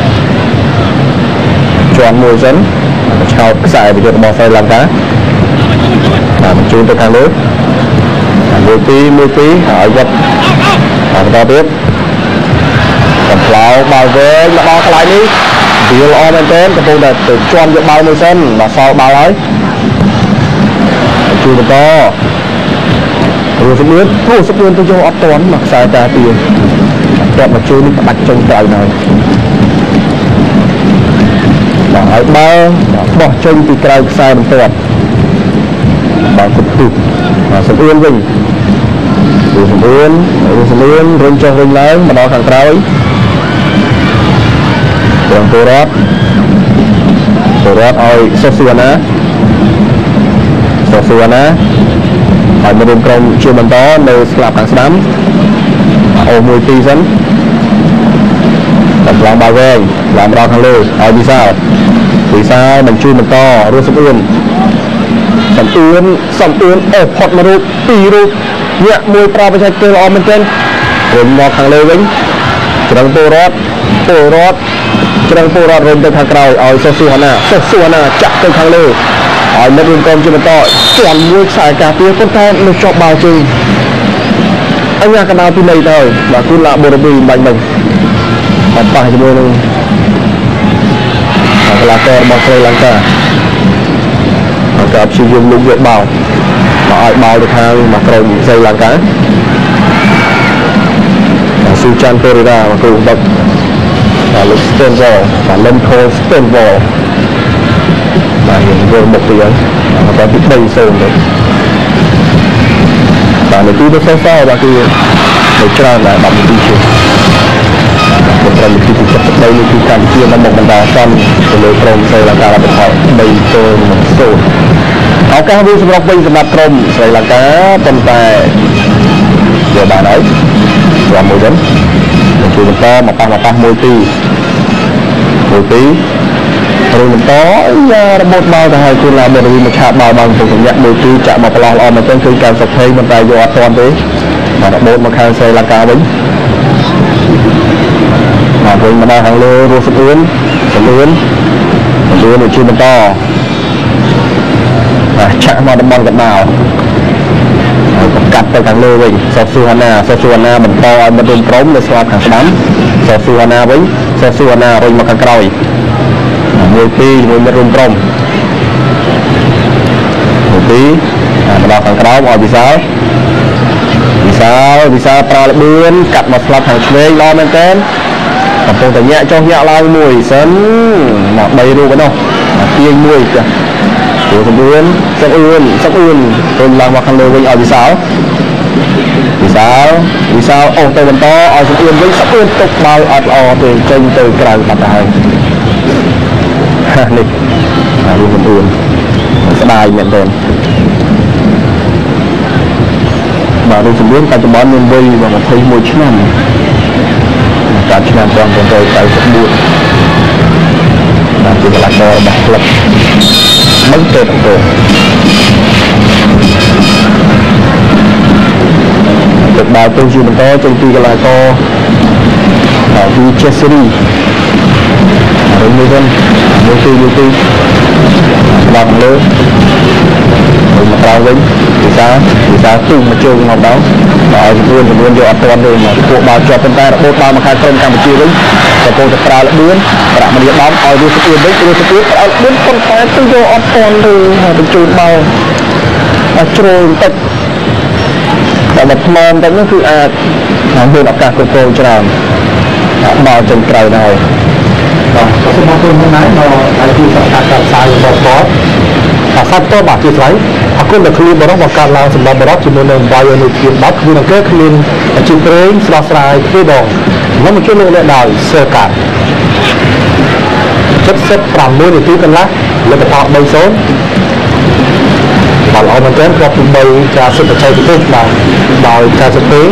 chọn mùi dẫn chào xài bây giờ bỏ xe làm cá mình chun từ thang lưới 10 tí hỏi vật người ta biết còn pháo bao về nó bao cái lại đi điều lo bên trên cái vùng này từ chọn được bao nhiêu sân và sau bao lấy chun được to rồi sắp luôn tôi cho ấp toán mặc sai trả tiền kẹp mà chơi đặt trong trời này hỏi ba bỏ chân thì cây sai bằng tọt bảo cục tụt và sắp yên vinh rồi sắp yên rung cho vinh lấy mà nó thằng trao ấy còn tôi rót ơi sắp xua ná hỏi một đường công chưa bằng đó nơi slap hàng xám ô 10 tí dẫn tập lòng bao về làm đo thằng lư hỏi vì sao mình chui mình to rồi sầm ươn ép hot mà rụt tì rụt nhẹ mùi pro với kêu lo bên trên rồi mọc thằng lư vĩnh trăng tô rót rồi từ thằng cầu ở xua na chặt từ thằng lư hỏi một đường công chưa mình to toàn mùi xài cả tiếng con ta nó cho bao chừng anh nhà canal từ này thôi và cứ là bộ đội bành mình còn phải cho mùi luôn là kè bằng Sri Lanka gặp sử dụng lục viện bào mà ai bao được hàng mà cầu Sri Lanka Suchan Pereira và cùng độc và lúc Stonewall và Lâm Khôi Stonewall và hiện vô một tiếng và có biết đầy sơn đấy và nếu tôi nó sao và khi để cho là bằng đi chứ một lần khi tôi chấp đây như khi Campuchia nó một banda son từ lối Crom Sri Lanka là một hỏi đầy sơn một số áo cá vui sầm rọc bây giờ mặt Crom Sri Lanka tầm tài giờ bà nói và mùi dẫn mình chụp to mà tăng mùi tí rồi mình có một bao thì cứ là một vì một chạm bao bằng cũng nhận mùi tí chạm một lò mà trên khi càng sọc thấy mình tay vô toàn thế mà nó một hàng Sri Lanka bính mà với mà đang hàng lô rồi sắp ướn thì chưa mình to chạm vào đâm băng gần nào cắt tới thằng lô mình Suhana mình to mình đường trống để xoa thằng đám Suhana với Suhana rồi mà càng còi mùi tí mùi mất rung trống mùi tí mình đọc thằng đó mọi vì sao pra là bươn cắt một slap thằng xuê lo men tên កំពុងតែញាក់ចុះញាក់ឡើងមួយសិនមក3រូបហ្នឹងទាញមួយចាចូលសម្រួលសឹកអឿនទៅឡើងមកខាងលើវិញឲ្យវិសាលអូទៅបន្តឲ្យសឹកអឿនវិញសឹកអឿនទុកបាល់អត់ល្អទេចេញទៅក្រៅបាត់ទៅហើយនេះរួមសឹកអឿនស្ដាយមែនទេបាទរូបសម្បូរបច្ចុប្បន្នមានវ័យ21ឆ្នាំកាលឆ្នាំ1994បាទជាកីឡាកររបស់ក្លឹបបឹងកេតអង្គរទឹកបាល់ទៅជាបន្តចេញពីកីឡាករវីជេសេរីហើយមួយវិញទីបាទលើមកក្រោយវិញវិសាទូមកជើងមកដល់ហើយជំនួនយកអត់ទាន់ទេមកពួកបាល់ជាប់ប៉ុន្តែរបូតបាល់មកខាងក្រុមកម្ពុជាវិញកំពុងតែប្រើល្បឿនប្រាក់មនីដំឲ្យវាស្ទាបវិញវាស្ទាបឲ្យល្បឿនប៉ុន្តែទៅយកអត់ទាន់ទេហើយបញ្ជូនបាល់ជ្រុលបន្តិចតែមកថ្មបន្តិចនោះគឺអាចមានឱកាសគ្រប់គ្រងច្រើនបាល់ចេញក្រៅដែរបាទសូមអរគុណណាស់មកឲ្យទីសកម្មការផ្សាយរបស់គាត់អាសាតបាទជាថ្លៃអរគុណដល់គ្រូបរិបបង្កើតឡើងសម្រាប់បរិបជាមួយនឹងវាយនៅជា10គ្រូអង្គគ្មានជាប្រេងស្រស់ស្រាយពីដងមកជួយលោកអ្នកដោយសើកាត់76នាទីកន្លះលទ្ធផល3-0បាល់ល្អមែនទែនគ្រាប់ទី3ការសិទ្ធិបច្ចេកទេសបាទដោយការសិទ្ធិ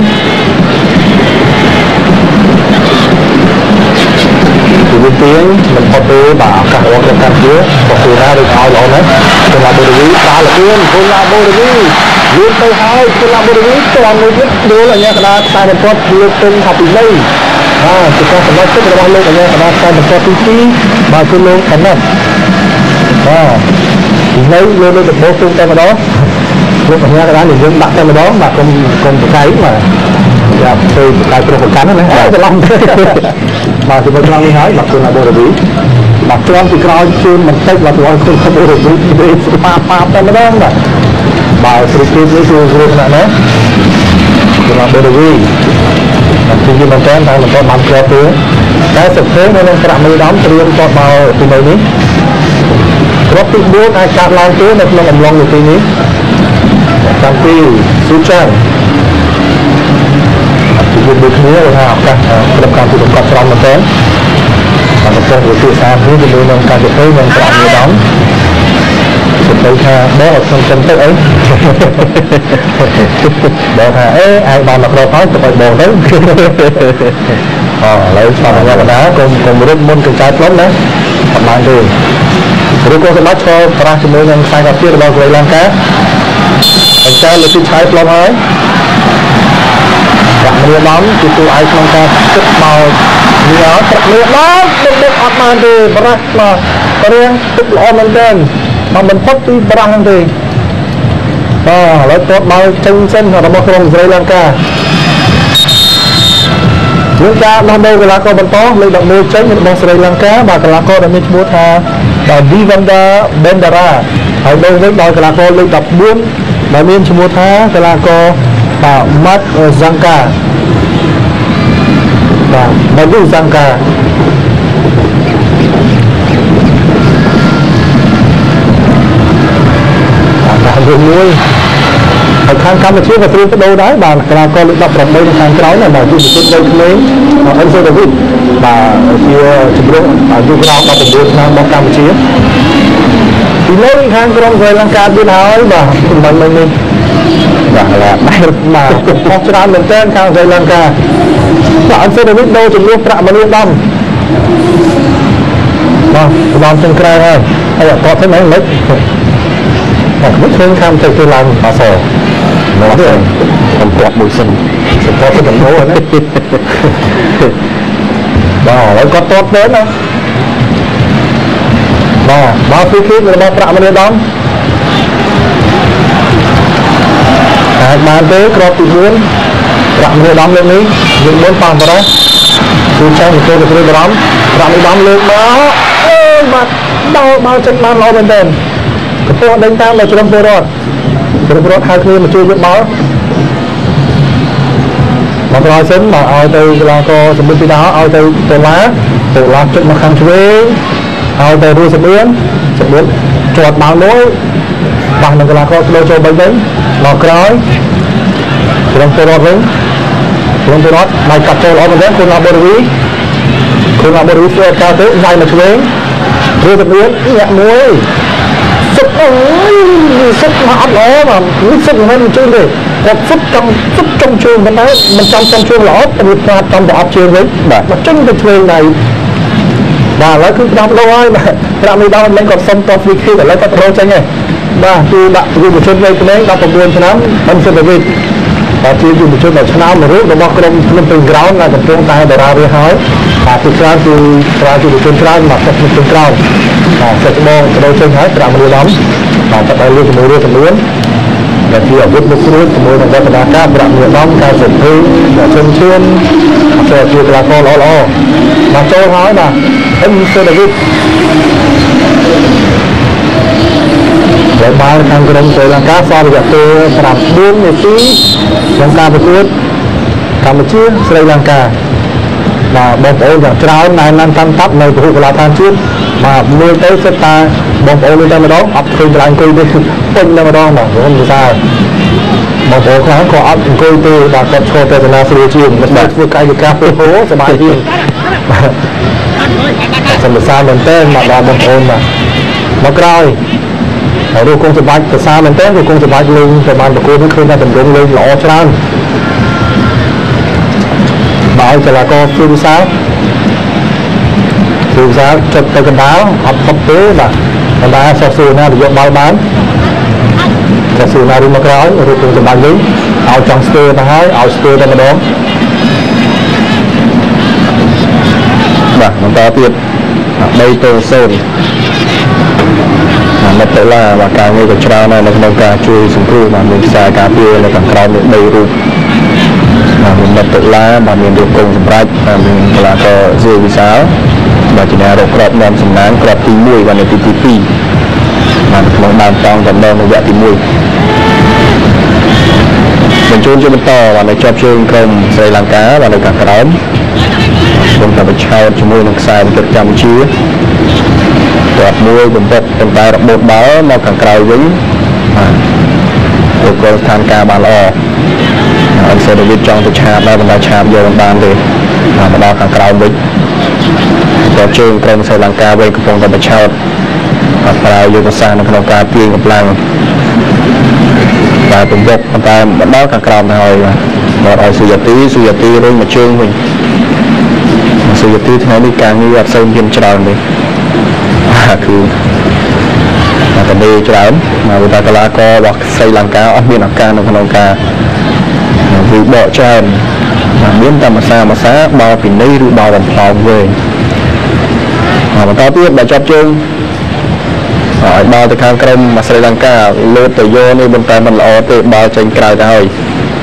ពីវិញទៀងមិនផុតទេបាទឱកាសរបស់ក្រុមកម្ពុជាក៏គឺថាដូចឲ្យល្អណាស់កូឡាបូរីវីប្រើលឿនកូឡាបូរីវីលឿនទៅហើយកូឡាបូរីវីទាន់មួយទៀតដួលអញ្ញាកណ្ដាលខ្សែបន្ទាត់លើកពេញថាពីលេងជាការសម្រេចចិត្តរបស់លោកអញ្ញាកណ្ដាលខ្សែបន្ទាត់ទី2បាទគឺលោកកណិតបាទនៅលើដំបូងជុំតែម្ដងលោកអញ្ញាកណ្ដាលនិយាយដាក់តែម្ដងបាទកុំប្រកែកបាទយ៉ាទៅប្រកែកប្រុសប្រកាន់ណាច្រឡំទេបាទជំរាបនេះហើយបាទគុណអាបូរវីបាទទ្រាំពីក្រោយជូនបន្តិចបាទទៅឲ្យគុណអាបូរវីទៅប៉ាតែម្ដងបាទស្រីស្រីនេះគឺរឿងណាស់គុណអាបូរវីបាទទីនេះមែនតើតែមិនបានគ្រាប់ទេតែសភេនៅក្នុងប្រាក់មួយដំត្រៀមតបមកទីនេះគ្រាប់ទី4អាចកាត់ឡើងទេនៅក្នុងអំឡុងនាទីនេះតាំងពីស៊ូចាន់យើងដូចគ្នាថាឱកាសក្រុមការទូតកត់ស្រង់មែនទែនបាទប្រព័ន្ធវិទ្យាសាស្ត្រនេះជាមួយនឹងការជិះទៅនឹងប្រាក់មួយដំសម្ដីថាបងអត់សំខាន់ទៅអីបងថាអេឯងបានមកគ្របហើយទៅឲ្យបងទៅឥឡូវស្វាមីកណ្ដាលកុំរត់មុនកញ្ចែតផ្លុំណាអត់បានទេឬក៏សម្បត្តិឈរប្រាស់ជាមួយនឹងខ្សែកាពីរបស់ស្រីលង្កាអញ្ចឹងលើទីឆាយផ្លុំហើយប្រាក់មួយដំគឺទូឯងក្នុងការទឹកមកវាអត់ប្រាក់មួយដំទឹកអត់បានទេបរះមករៀងទឹកល្អមែនទែនមកមិនផុតពីបរះហ្នឹងទេឥឡូវគាត់មកចេញសិនរបស់ក្រុមស្រីលង្កាយើងការដោះដូរកីឡាករបន្តលេខ11ចេញរបស់ស្រីលង្កាបាទកីឡាករដែលមានឈ្មោះថា Divanda Bendara ហើយដូរវិញដោយកីឡាករលេខ14ដែលមានឈ្មោះថាកីឡាករបាទ Mat Zangka បាទ Madu Zangka បាទមួយហើយខាងកម្ពុជាក៏ត្រៀមបដូរដែរបាទកីឡាករលេខ18នៅខាងក្រោយណាបាទយុវជនវ័យក្មេងអិនសូដាវីតបាទជាជំរុញអាយុក្រោម19ឆ្នាំរបស់កម្ពុជាពីលើខាងក្រុមស្រីលង្កាទៀតហើយបាទសម្បត្តិនេះបាទឡាដែរបាទខុសច្រើនមែនទែនខាងស្រីលង្កាបាទអិនសូដាវីតដូរចំនួនប្រាក់1លានដំបាទដំចុងក្រោយហើយអត់ទៅហ្នឹងមិនបាទខ្ញុំឃើញខាងទៅឡើងអសមកទេខ្ញុំគាត់មួយសិនសម្រាប់ទៅដំណោណាបាទហើយគាត់តបទៅណាបាទពីគីរបស់ប្រាក់1លានដំអាចបានទេក្របទី4ប្រាក់1លានដំលើកនេះយើងមុនប៉ះបរោះគឺចង់ទៅទៅបារម្ភប្រាក់1លានដំលើកមកអូបាទដល់មកចិត្តបានល្អមែនទែនកំពុងដេញតាមដល់ជ្រុំពលរដ្ឋហៅគ្នាមកជួយយកបាល់ប mà rồi sớm mà ao từ là có sớm bên đó ao từ tổ lá chút mà khăn chuối ao từ đuôi sớm biến chuột bao lối bằng là có đôi cho bánh đấy nó cõi không tôi rót đấy không tôi rót mày cặp cho nó bên đấy con là bờ rí cao tới dài mà chuối đuôi sớm biến nhẹ muối sức mà ấp lỗ mà sức hơn chưa được một phút trong trường mình nói mình trong trường lỗ mình trong bộ trường đấy mà trên cái trường này và lấy cứ đọc đâu ai mà làm đi đâu mình còn xong to khi phải lấy các đồ tranh này và khi bạn dùng một chân dây cái đấy đọc một buồn cho lắm mình sẽ phải vì và khi dùng một chân này cho nào mà rút nó bóc cái đông mình từng grau là tập trung tay để ra với hỏi và thực ra thì ra thì chân grau mà tập trung chân grau và sẽ có cái đồ tranh hết làm một lắm và tập bài luôn một đôi muốn và khi ở vùng nước nước mùi nó có cá bạc nhiều lắm cá sụp thư và chân chuyên sẽ chịu là co lo mà châu nói là em sẽ được biết để ba thằng cái đồng thời là cá so với tôi làm 4 ngày tí trong ca một ướt Campuchia Sri Lanka và bóng ổ dạng trao này năm trăm tắp này của hội là than trước mà mưa tới sẽ ta bóng ổ lên đây mà đó ập khơi cho anh cười đi tinh lên mà đó mà không được sao bóng ổ kháng có ập cười từ và còn cho tới là sự chiều một đất vừa cay được cà phê hố sẽ bài riêng sẽ được sao mình tên mà đó bóng ổ mà rồi ở đâu công sự bạch từ xa mình tên rồi công sự bạch lên rồi bàn của cô nó khơi ra tầm rung lên lõ cho ăn bảo cho là có phương sát cho tay cần đáo học tập tế và cần đá sao xưa nào để dụng bao bán sao xưa nào đi mà cái rồi cùng cho bạn lính áo trong stơ ta hỏi áo stơ ta mà đó và chúng ta tiếp đây tôi sơn mất tới là và cả người của trao này là không cả chui xuống khu mà mình xài cá bia là càng cao được đầy đủ mà mình mất tự lá mà mình được cùng sầm rách mà mình là có dư vì sao và chỉ là độ cọp nằm sầm nán cọp tí mùi và này tí phi mà mình bàn tòng tầm đâu mình dạ tí mùi mình chôn cho mình to và này cho chương không Sri Lanka và này càng cao không phải trao cho mùi nước xài được Campuchia cọp mùi bấm bật tầm tay đọc bột báo nó càng cao dính được có than ca bàn lò anh sẽ được biết trong tôi chạm ra mình đã chạm vô bàn thì mà đó càng cao dính có chương trong Sri Lanka về cái phòng tập trao và vào vô sang nó không ca tiên gặp làng và bấm bật tầm tay đó càng cao thôi mà rồi sự giật tí rồi mà chương mình sự giật tí thì nó đi càng như gặp sơn viên tròn đi cứ mà cái đi cho lắm mà người ta có lá co hoặc Sri Lanka ở miền Nam Ca nó không ca vì bỏ tràn mà biến ta mà xa bao phình đây rồi bao làm phòng về mà ta biết là chấp chương hỏi bao từ khang krem mà Sri Lanka lướt từ vô nên bên tay mình lo từ bao tranh cài ta hơi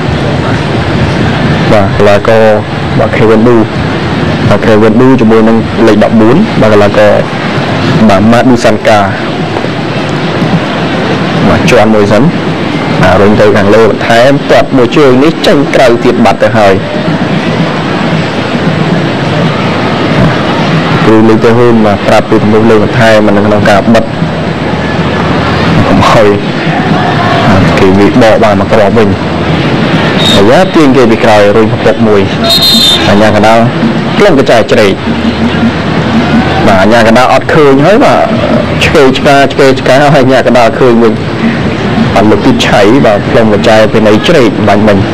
và là co và Kevin Du và Kevin Du cho mình lấy đậm 4 và là co bà Madusanka mà cho ăn mùi dẫn rồi từ hàng lê thái em toàn môi trường ní tranh cài tiệt bạt từ hơi từ lên tới hôm mà trap từ môi lê thái mà nó cả bật không hơi kỳ vị bỏ bài mà có bỏ mình giá tiền kia bị cài rồi một mùi ở nhà cái nào lên cái chai chảy mà nhà cái nào ọt khơi nhớ mà chơi cái hai nhà cái nào khơi mình bạn một cái cháy và lòng cái chai bên này chảy mạnh mình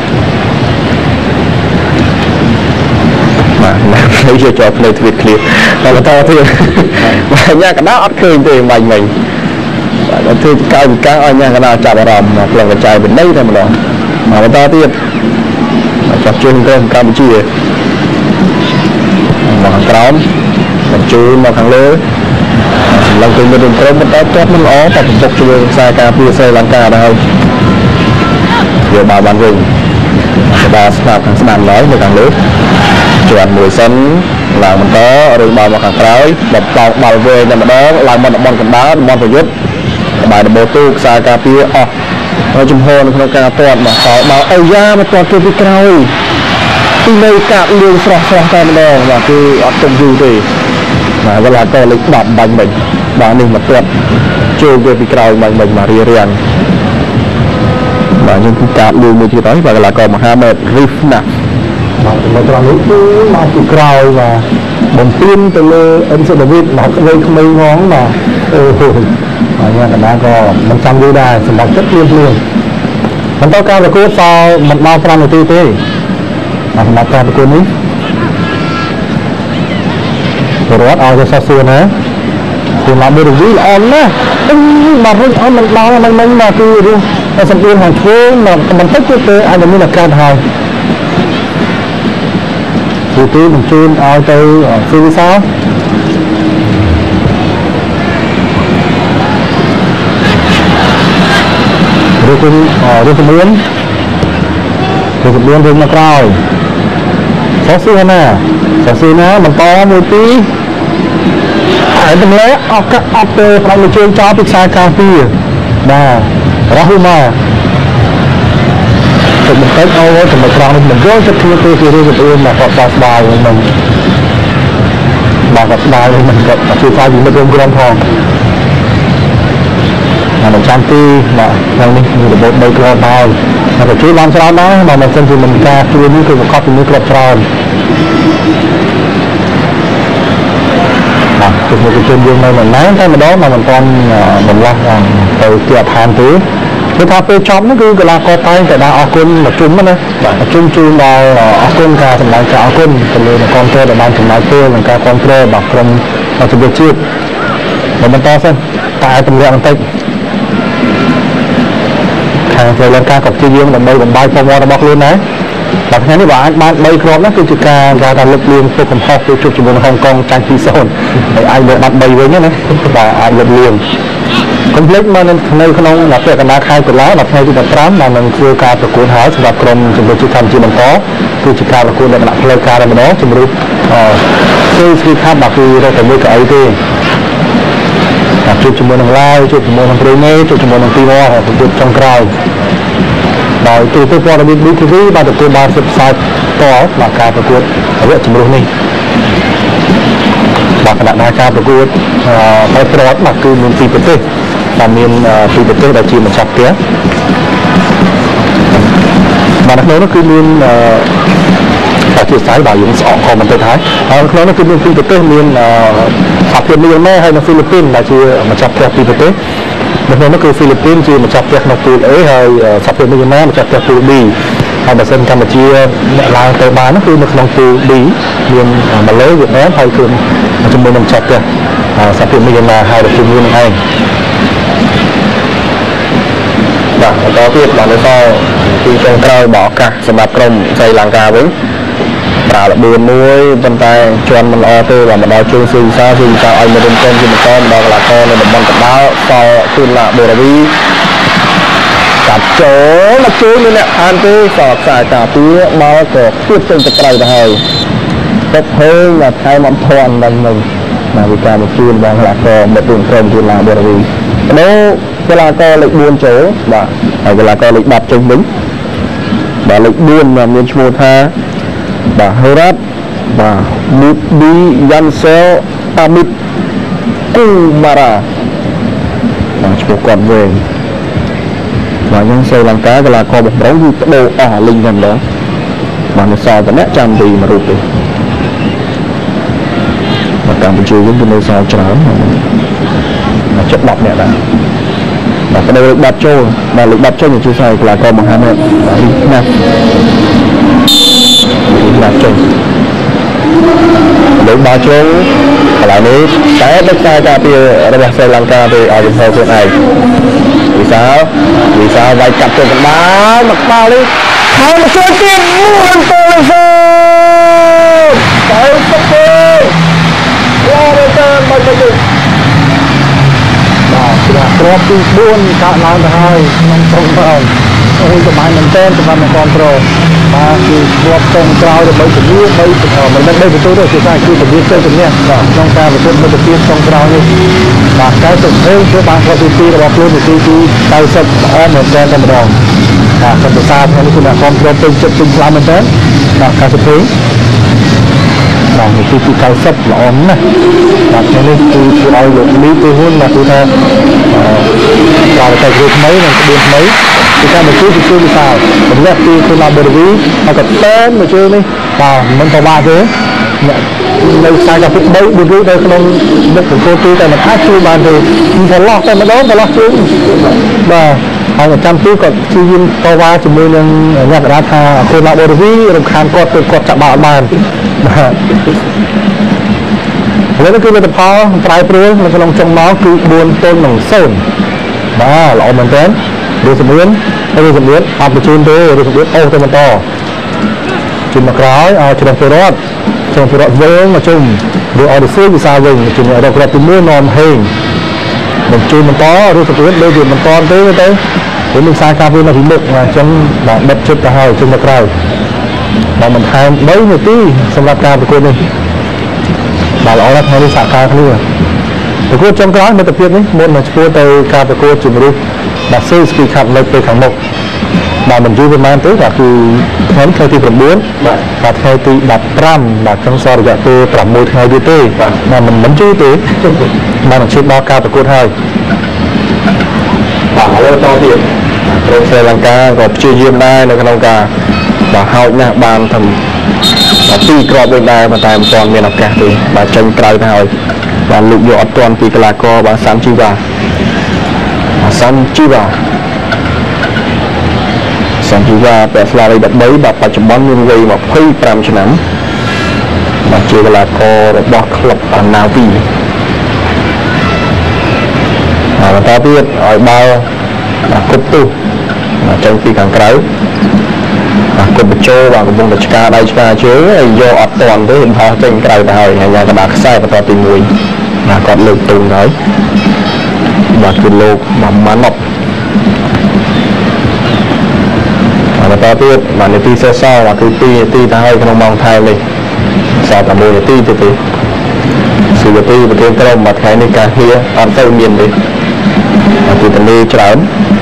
mà lấy cho play tuyệt liệt là to thôi mà nhà cái nào ọt khơi thì mạnh mình và thứ cao ở nhà cái nào chạm vào ròm mà lòng cái chai bên đây thôi mà đó mà người ta tiếp chọc chung con Campuchia mà hàng cám mình chui mà hàng lưới lần từ mình có một đó tốt nó ó và phục cho xa ca phía Sri Lanka đâu giờ bà bàn rừng bà snap hàng sàn nói một hàng lưới chuẩn mùi xanh là mình có rồi bà một hàng trái bảo vệ là mà đó là một bọn cầm đá bọn phải giúp bài bộ tu xa ca phía nói chung hôn nó ca toàn mà họ bảo ơi da mà toàn kêu cái cao ពីនៅកាប់លឿងស្រស់តែម្ដងបាទគឺអត់ទុំយូរទេបាទកីឡាករលេខ10បាញ់មិញបាទនេះមកទាត់ចូលវាពីក្រោយបាញ់មិញមករៀងបាទយើងគឺកាប់លឿងមួយទៀតហើយបាទកីឡាករមហាម៉ែតរីហ្វណាបាទមកត្រង់នេះគឺមកពីក្រោយបាទបំពេញទៅលើអិនសេដាវីតមកក្មេងៗផងបាទអូហូបាទយ៉ាងណាក៏មិនចាំយូរដែរសម្រាប់ចិត្តភ្លាមបន្តការប្រកួតសល់មិនដល់5នាទីទេបាទសម្រាប់ការប្រកួតនេះរត់ឲ្យសោះសួរណាគឺមកមួយរវីល្អណាស់បាទរុញអត់មិនដល់មិនមកគឺរឿងសម្ពាធខាងធ្វើមិនតិចទេអាចនឹងមានឱកាសហើយគឺបញ្ជូនឲ្យទៅស៊ីវិសាឬគឺជំនួនរឿងមកក្រោយសោះស៊ីណាបន្តមួយទីហើយតម្លែអត់អត់ទៅប្រមជើងចោលពីខ្សែការពារបាទរស់មកទៅបន្តិចអូទៅមកត្រង់នេះមិនយកចិត្តធ្វើទេគឺរឿងទៅមកគាត់ដល់ស្ដាយហ្នឹងបាទគាត់ស្ដាយហ្នឹងគាត់ជួយខ្លាយពីមិត្តរួមក្រុមផងហើយចាំទីបាទថ្ងៃនេះមានរបប3គ្រាប់ហើយតែជួយបានច្រើនដែរបើមិនសិនជាមិនការជួយនេះគឺប្រកបពីនេះគ្រាប់ច្រើនបាទគឺមកជើងយើងនៅមិនណាតែម្ដងមកមិនទាន់បន្លាស់ទៅជាឋានទេគឺថាពេលចប់នោះគឺកីឡាករតែងតែដាក់អរគុណមកជុំណាបាទជុំជូនដល់អរគុណការសម្ដែងការអរគុណទៅលើនគរចូលដែលបានចំណាយពេលក្នុងការគ្រប់គ្រងរបស់ក្រុមជម្រើសជាតិបន្តសិនតែទម្លាក់បន្តិចខាងស្រីលង្កាក៏ព្យាយាមដើម្បីបំបាយផលរបស់ខ្លួនដែរបាទថ្ងៃនេះបើអាចបាន3គ្រាប់នោះគឺជាការគេថាលុបលាងទុកកំហុសទៅជួបជាមួយនឹងហុងកុងចាញ់ 2-0 ហើយអាចលើកបាត់3វិញណាបាទអាចលុបលាងកុំភ្លេចមកនៅក្នុងពាក់កណ្ដាលខែតុលាដល់ថ្ងៃទី15ដែលនឹងធ្វើការប្រកួតហើយសម្រាប់ក្រុមជម្រើសជាតិកម្ពុជាបន្តគឺជាការប្រកួតលក្ខណៈផ្លូវការតែម្ដងជម្រើសស្រីខាប់បាទគឺរកតែមួយកៅអីទេបាទជួបជាមួយនឹងឡាវជួបជាមួយនឹងប្រេងជួបជាមួយនឹងទីវ៉ាប្រកួតចុងក្រោយដោយទូទៅព័ត៌មាន BTV បានទទួលបានសិទ្ធិផ្សាយតដល់ការប្រកួតរយៈជំរុះនេះបាទគណៈការប្រកួតបែបប្រវត្តិបាទគឺមានពីប្រទេសដែលមានពីប្រទេសដែលជាម្ចាស់ផ្ទះបាទនៅក្នុងនោះគឺមានតែជាស្អីបាទយើងស្អកខមបន្តិចហើយក្នុងនោះគឺមានពីប្រទេសមានសហភាពមីយ៉ាន់ម៉ាហើយនៅហ្វីលីពីនដែលជាម្ចាស់ផ្ទះពីប្រទេសនៅក្នុងនោះគឺហ្វីលីពីនជាម្ចាស់ផ្ទះក្នុងពូល A ហើយសហភាពមីយ៉ាន់ម៉ាម្ចាស់ផ្ទះពូល B ហើយបើសិនកម្ពុជាអ្នកឡើងទៅបាននោះគឺនៅក្នុងពូល B មានម៉ាឡេវៀតណាមហើយគឺជាមួយនឹងម្ចាស់ផ្ទះសហភាពមីយ៉ាន់ម៉ាហើយរកជាមួយនឹងឯងបាទបន្តទៀតបាទនៅដល់ទីចុងក្រោយរបស់ឱកាសសម្រាប់ក្រុមស្រីលង្កាវិញប្រើល្បឿនមួយប៉ុន្តែជន់មិនល្អទេបាទមកដល់ជើងស៊ូវិសាឲ្យមករុំក្រុមជាបន្តមកដល់កីឡាករនៅតំបន់កណ្ដាលសល់ជូនឡាបូរាវីកាត់ចូលមកជួយមានអ្នកអានទេសល់ខ្សែការពារមកក៏គៀបចេញទៅក្រៅទៅហើយទឹកហេងមកថែមអំភ័ណ្ឌដល់នឹងមកវិការមកជូនបងកីឡាករមករួមក្រុមជូនឡាបូរាវីនោះកីឡាករលេខ4ចូលបាទហើយកីឡាករលេខ10ចេញវិញបាទលេខ4មានឈ្មោះថាបាទហេរ៉ាត់បាទមូឌីយ៉ាន់សែលអាមីតគូម៉ារ៉ាបាទឈ្មោះគាត់វិញបាទយើងស្រីលង្កាកីឡាករបោះប្រងគឺបដូរអស់លីងតែម្ដងបាទនៅសល់តែអ្នកចាំទីមួយរូបទេបាទកម្ពុជាយើងគឺនៅសល់ច្រើនបាទជិត10អ្នកដែរបាទបដូរលេខ10ចូលបាទលេខ10ចេញជាស្អីកីឡាករមហាម៉ែតបាទរីណាស់ចេញលេខ10ចូលកន្លែងនេះតែដឹកតែការពាររបស់ស្រីលង្កាទៅឲ្យវិសាលខ្លួនឯងវិសាលវាយកាត់ទៅកណ្ដាលមកក្បាលនេះហើយមកជួយទៀតមួយទៅទៅទៅបាទទៅបាទគ្រាប់ទី4កាត់ឡើងទៅហើយក្នុងក្រុមផងអូយសប្បាយមែនទែនសម្រាប់អ្នកគ្រប់គ្រងបាទគឺគ្រាប់ចុងក្រោយដើម្បីជំនឿមិនដឹងបីបន្ទូទេគឺថាគឺជំនឿទៅជំនះបាទក្នុងការប្រកួតមិត្តភាពចុងក្រោយនេះបាទកែទៅធ្វើបានគ្រាប់ទី2របស់ខ្លួនទី90ល្អមែនទែនតែម្ដងបាទសន្និដ្ឋាននេះគឺអ្នកគ្រប់គ្រងពេញចិត្តពេញខ្លាំងមែនទែនបាទ90ពេងបាទនាទីទី90ល្អណាស់បាទថ្ងៃនេះគឺធ្វើឲ្យលោកលីទៅហ៊ុនបាទគឺថាតែគ្រូថ្មីនិងក្បួនថ្មីគឺថាមកជួយវិសាលរយៈពីគុណបរិវីហើយក៏តែនមកជួយនេះបាទមិនប្រមាថទេអ្នកនៅខ្សែកាពុក3 4រូបនៅក្នុងមុខបង្គោលទីតែមិនអាចជួយបានទេប្រឡោះតែម្ដងប្រឡោះជួយបាទហើយចាំទីគាត់ព្យាយាមតវ៉ាជាមួយនឹងអ្នករាជថាគុណបរិវីរំខានគាត់ទៅគាត់ចាប់បានបាទឥឡូវនេះគឺលទ្ធផលប្រែប្រួលនៅក្នុងចុងម៉ោងគឺ4-0បាទល្អមែនទែនឬសម្រៀនអត់បញ្ជូនទេឬសម្រៀនអូសទៅបន្តជុំមកក្រោយឲ្យជ្រោះពលរដ្ឋយើងមកជុំឬឲ្យទៅសួយវិសាវិញជុំឲ្យរករដ្ឋទី1នាំហេងបញ្ជូនបន្តឬសម្រៀនដូចជាបន្តទេទៅព្រោះនឹងខ្សែការពារនៅពីមុខអញ្ចឹងបាទបិទជិតទៅហើយជុំមកក្រោយមកបន្ថែម3នាទីសម្រាប់ការប្រកួតនេះបាទល្អណាស់ថ្ងៃនេះសហការគ្នាប្រកួតចុងក្រោយមិត្តភាពនេះមុននឹងឆ្ពោះទៅការប្រកួតជំរុះបាទស៊ឺស្គីខាប់នៅពេលខាងមុខបាទមិនយូរប៉ុន្មានទេបាទគឺថ្ងៃទី9បាទថ្ងៃទី15បាទក្នុងសល់រយៈពេល6ថ្ងៃទៀតទេបាទមិនយូរទេបាទនឹងឈានដល់ការប្រកួតហើយបាទហើយតទៀតក្រុមស្រីលង្កាក៏ព្យាយាមដែរនៅក្នុងការបាទហោចណាស់បានធ្វើ2គ្រាប់វិញដែរប៉ុន្តែមិនទាន់មានឱកាសទេបាទចេញក្រៅទៅហើយបាទលូកយកអត់ទាន់ពីកីឡាករបាទសាន់ជីវ៉ាពាក់ស្លារី13បាទបច្ចុប្បន្នមានវ័យ25ឆ្នាំបាទជាកីឡាកររបស់ក្លឹបណាវីបាទបន្តទៀតឲ្យបាល់បាទគប់ទោសបាទចេញពីខាងក្រៅបាទគប់បញ្ចូលបាទកំពុងតែឆ្កាដៃឆ្កាជើងហើយយកអត់ទាន់ទេបោះចេញក្រៅទៅហើយញ៉ាំកណ្ដាលខ្សែបន្តទី1បាទគាត់លើកទូនហើយបាទគឺលោកម៉ាណុបបន្តទៀតបាទនាទីសេសសល់បាទគឺ2នាទីទៅហើយក្នុងម៉ោងថែមនេះសល់តែ1នាទីទៀតទេសុវត្ថិប្រធានក្រុមបាទថ្ងៃនេះការងារអត់ទៅមានទេបាទគឺតនីច្រើន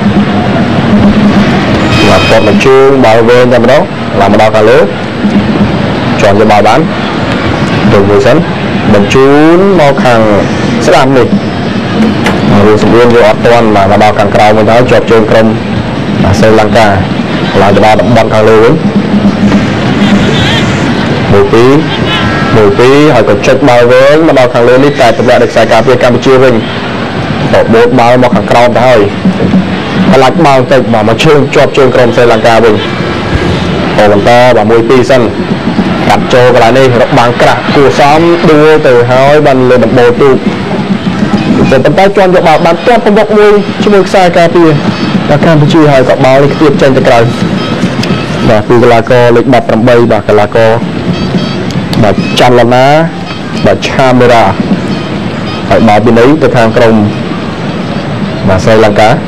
បាទគាត់មកជើងបាល់វែងតែម្ដងឡើងមកដល់ខាងលើជាន់យកបាល់បានទៅមួយសិនបញ្ជូនមកខាងស្ដាំនេះរួចសម្រួលយកអត់ទាន់មកដល់ខាងក្រៅវិញហើយជាប់ជើងក្រុមបាទស្រីលង្កាឡើងទៅដល់តំបន់ខាងលើវិញ1-2ហើយក៏ចុចបាល់វែងមកដល់ខាងលើនេះតែទម្លាក់ដល់ខ្សែការពារកម្ពុជាវិញបោតបាល់មកខាងក្រោមទៅហើយផ្លាច់បាល់ទៅមកជើងជាប់ជើងក្រុមស្រីលង្កាវិញបន្តបាទ1-2សិនកាត់ចូលកន្លែងនេះរកបាំងក្រាស់គួរសមដួលទៅហើយបានលើដំបូលទូកប៉ុន្តែជាន់យកបាល់បានទាត់ប្រមុខមួយជាមួយខ្សែការពារដល់កម្ពុជាហើយក៏បាល់នេះខ្ទាបចេញទៅក្រៅបាទគឺកីឡាករលេខ18បាទកីឡាករបាទចលនាបាទឆាមេរ៉ាហើយបាល់ពីនេះទៅខាងក្រុមបាទស្រីលង្កា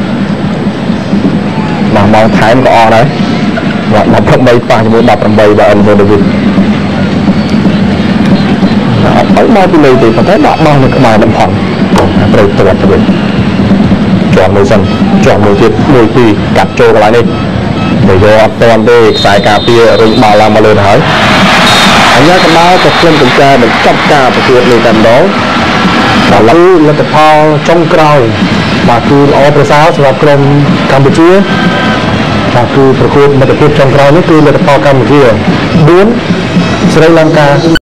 បាទម៉ោងថែមក៏អស់ដែរបាទ18ប៉ះជាមួយ18បាទអិនវ៉ូដវីតអត់ឲ្យមកពីនេះទេប៉ុន្តែដាក់បោះនៅក្បាលបំផុតត្រូវត្រាត់ទៅវិញជាប់មួយសិនជាប់មួយទៀត1-2កាត់ចូលកន្លែងនេះបើយកអត់ទាន់ទេខ្សែការពាររុញបាល់ឡើងមកលើទៅហើយអញ្ញាកណ្ដាលក៏ព្រមទាំងការបញ្ចប់ការប្រកួតនេះតែម្ដងបាទលទ្ធផលចុងក្រោយបាទគឺល្អប្រសើរសម្រាប់ក្រុមកម្ពុជាបាទគឺប្រកួតមិត្តភាពចុងក្រោយនេះគឺលទ្ធផលកម្ពុជា4ស្រីលង្កា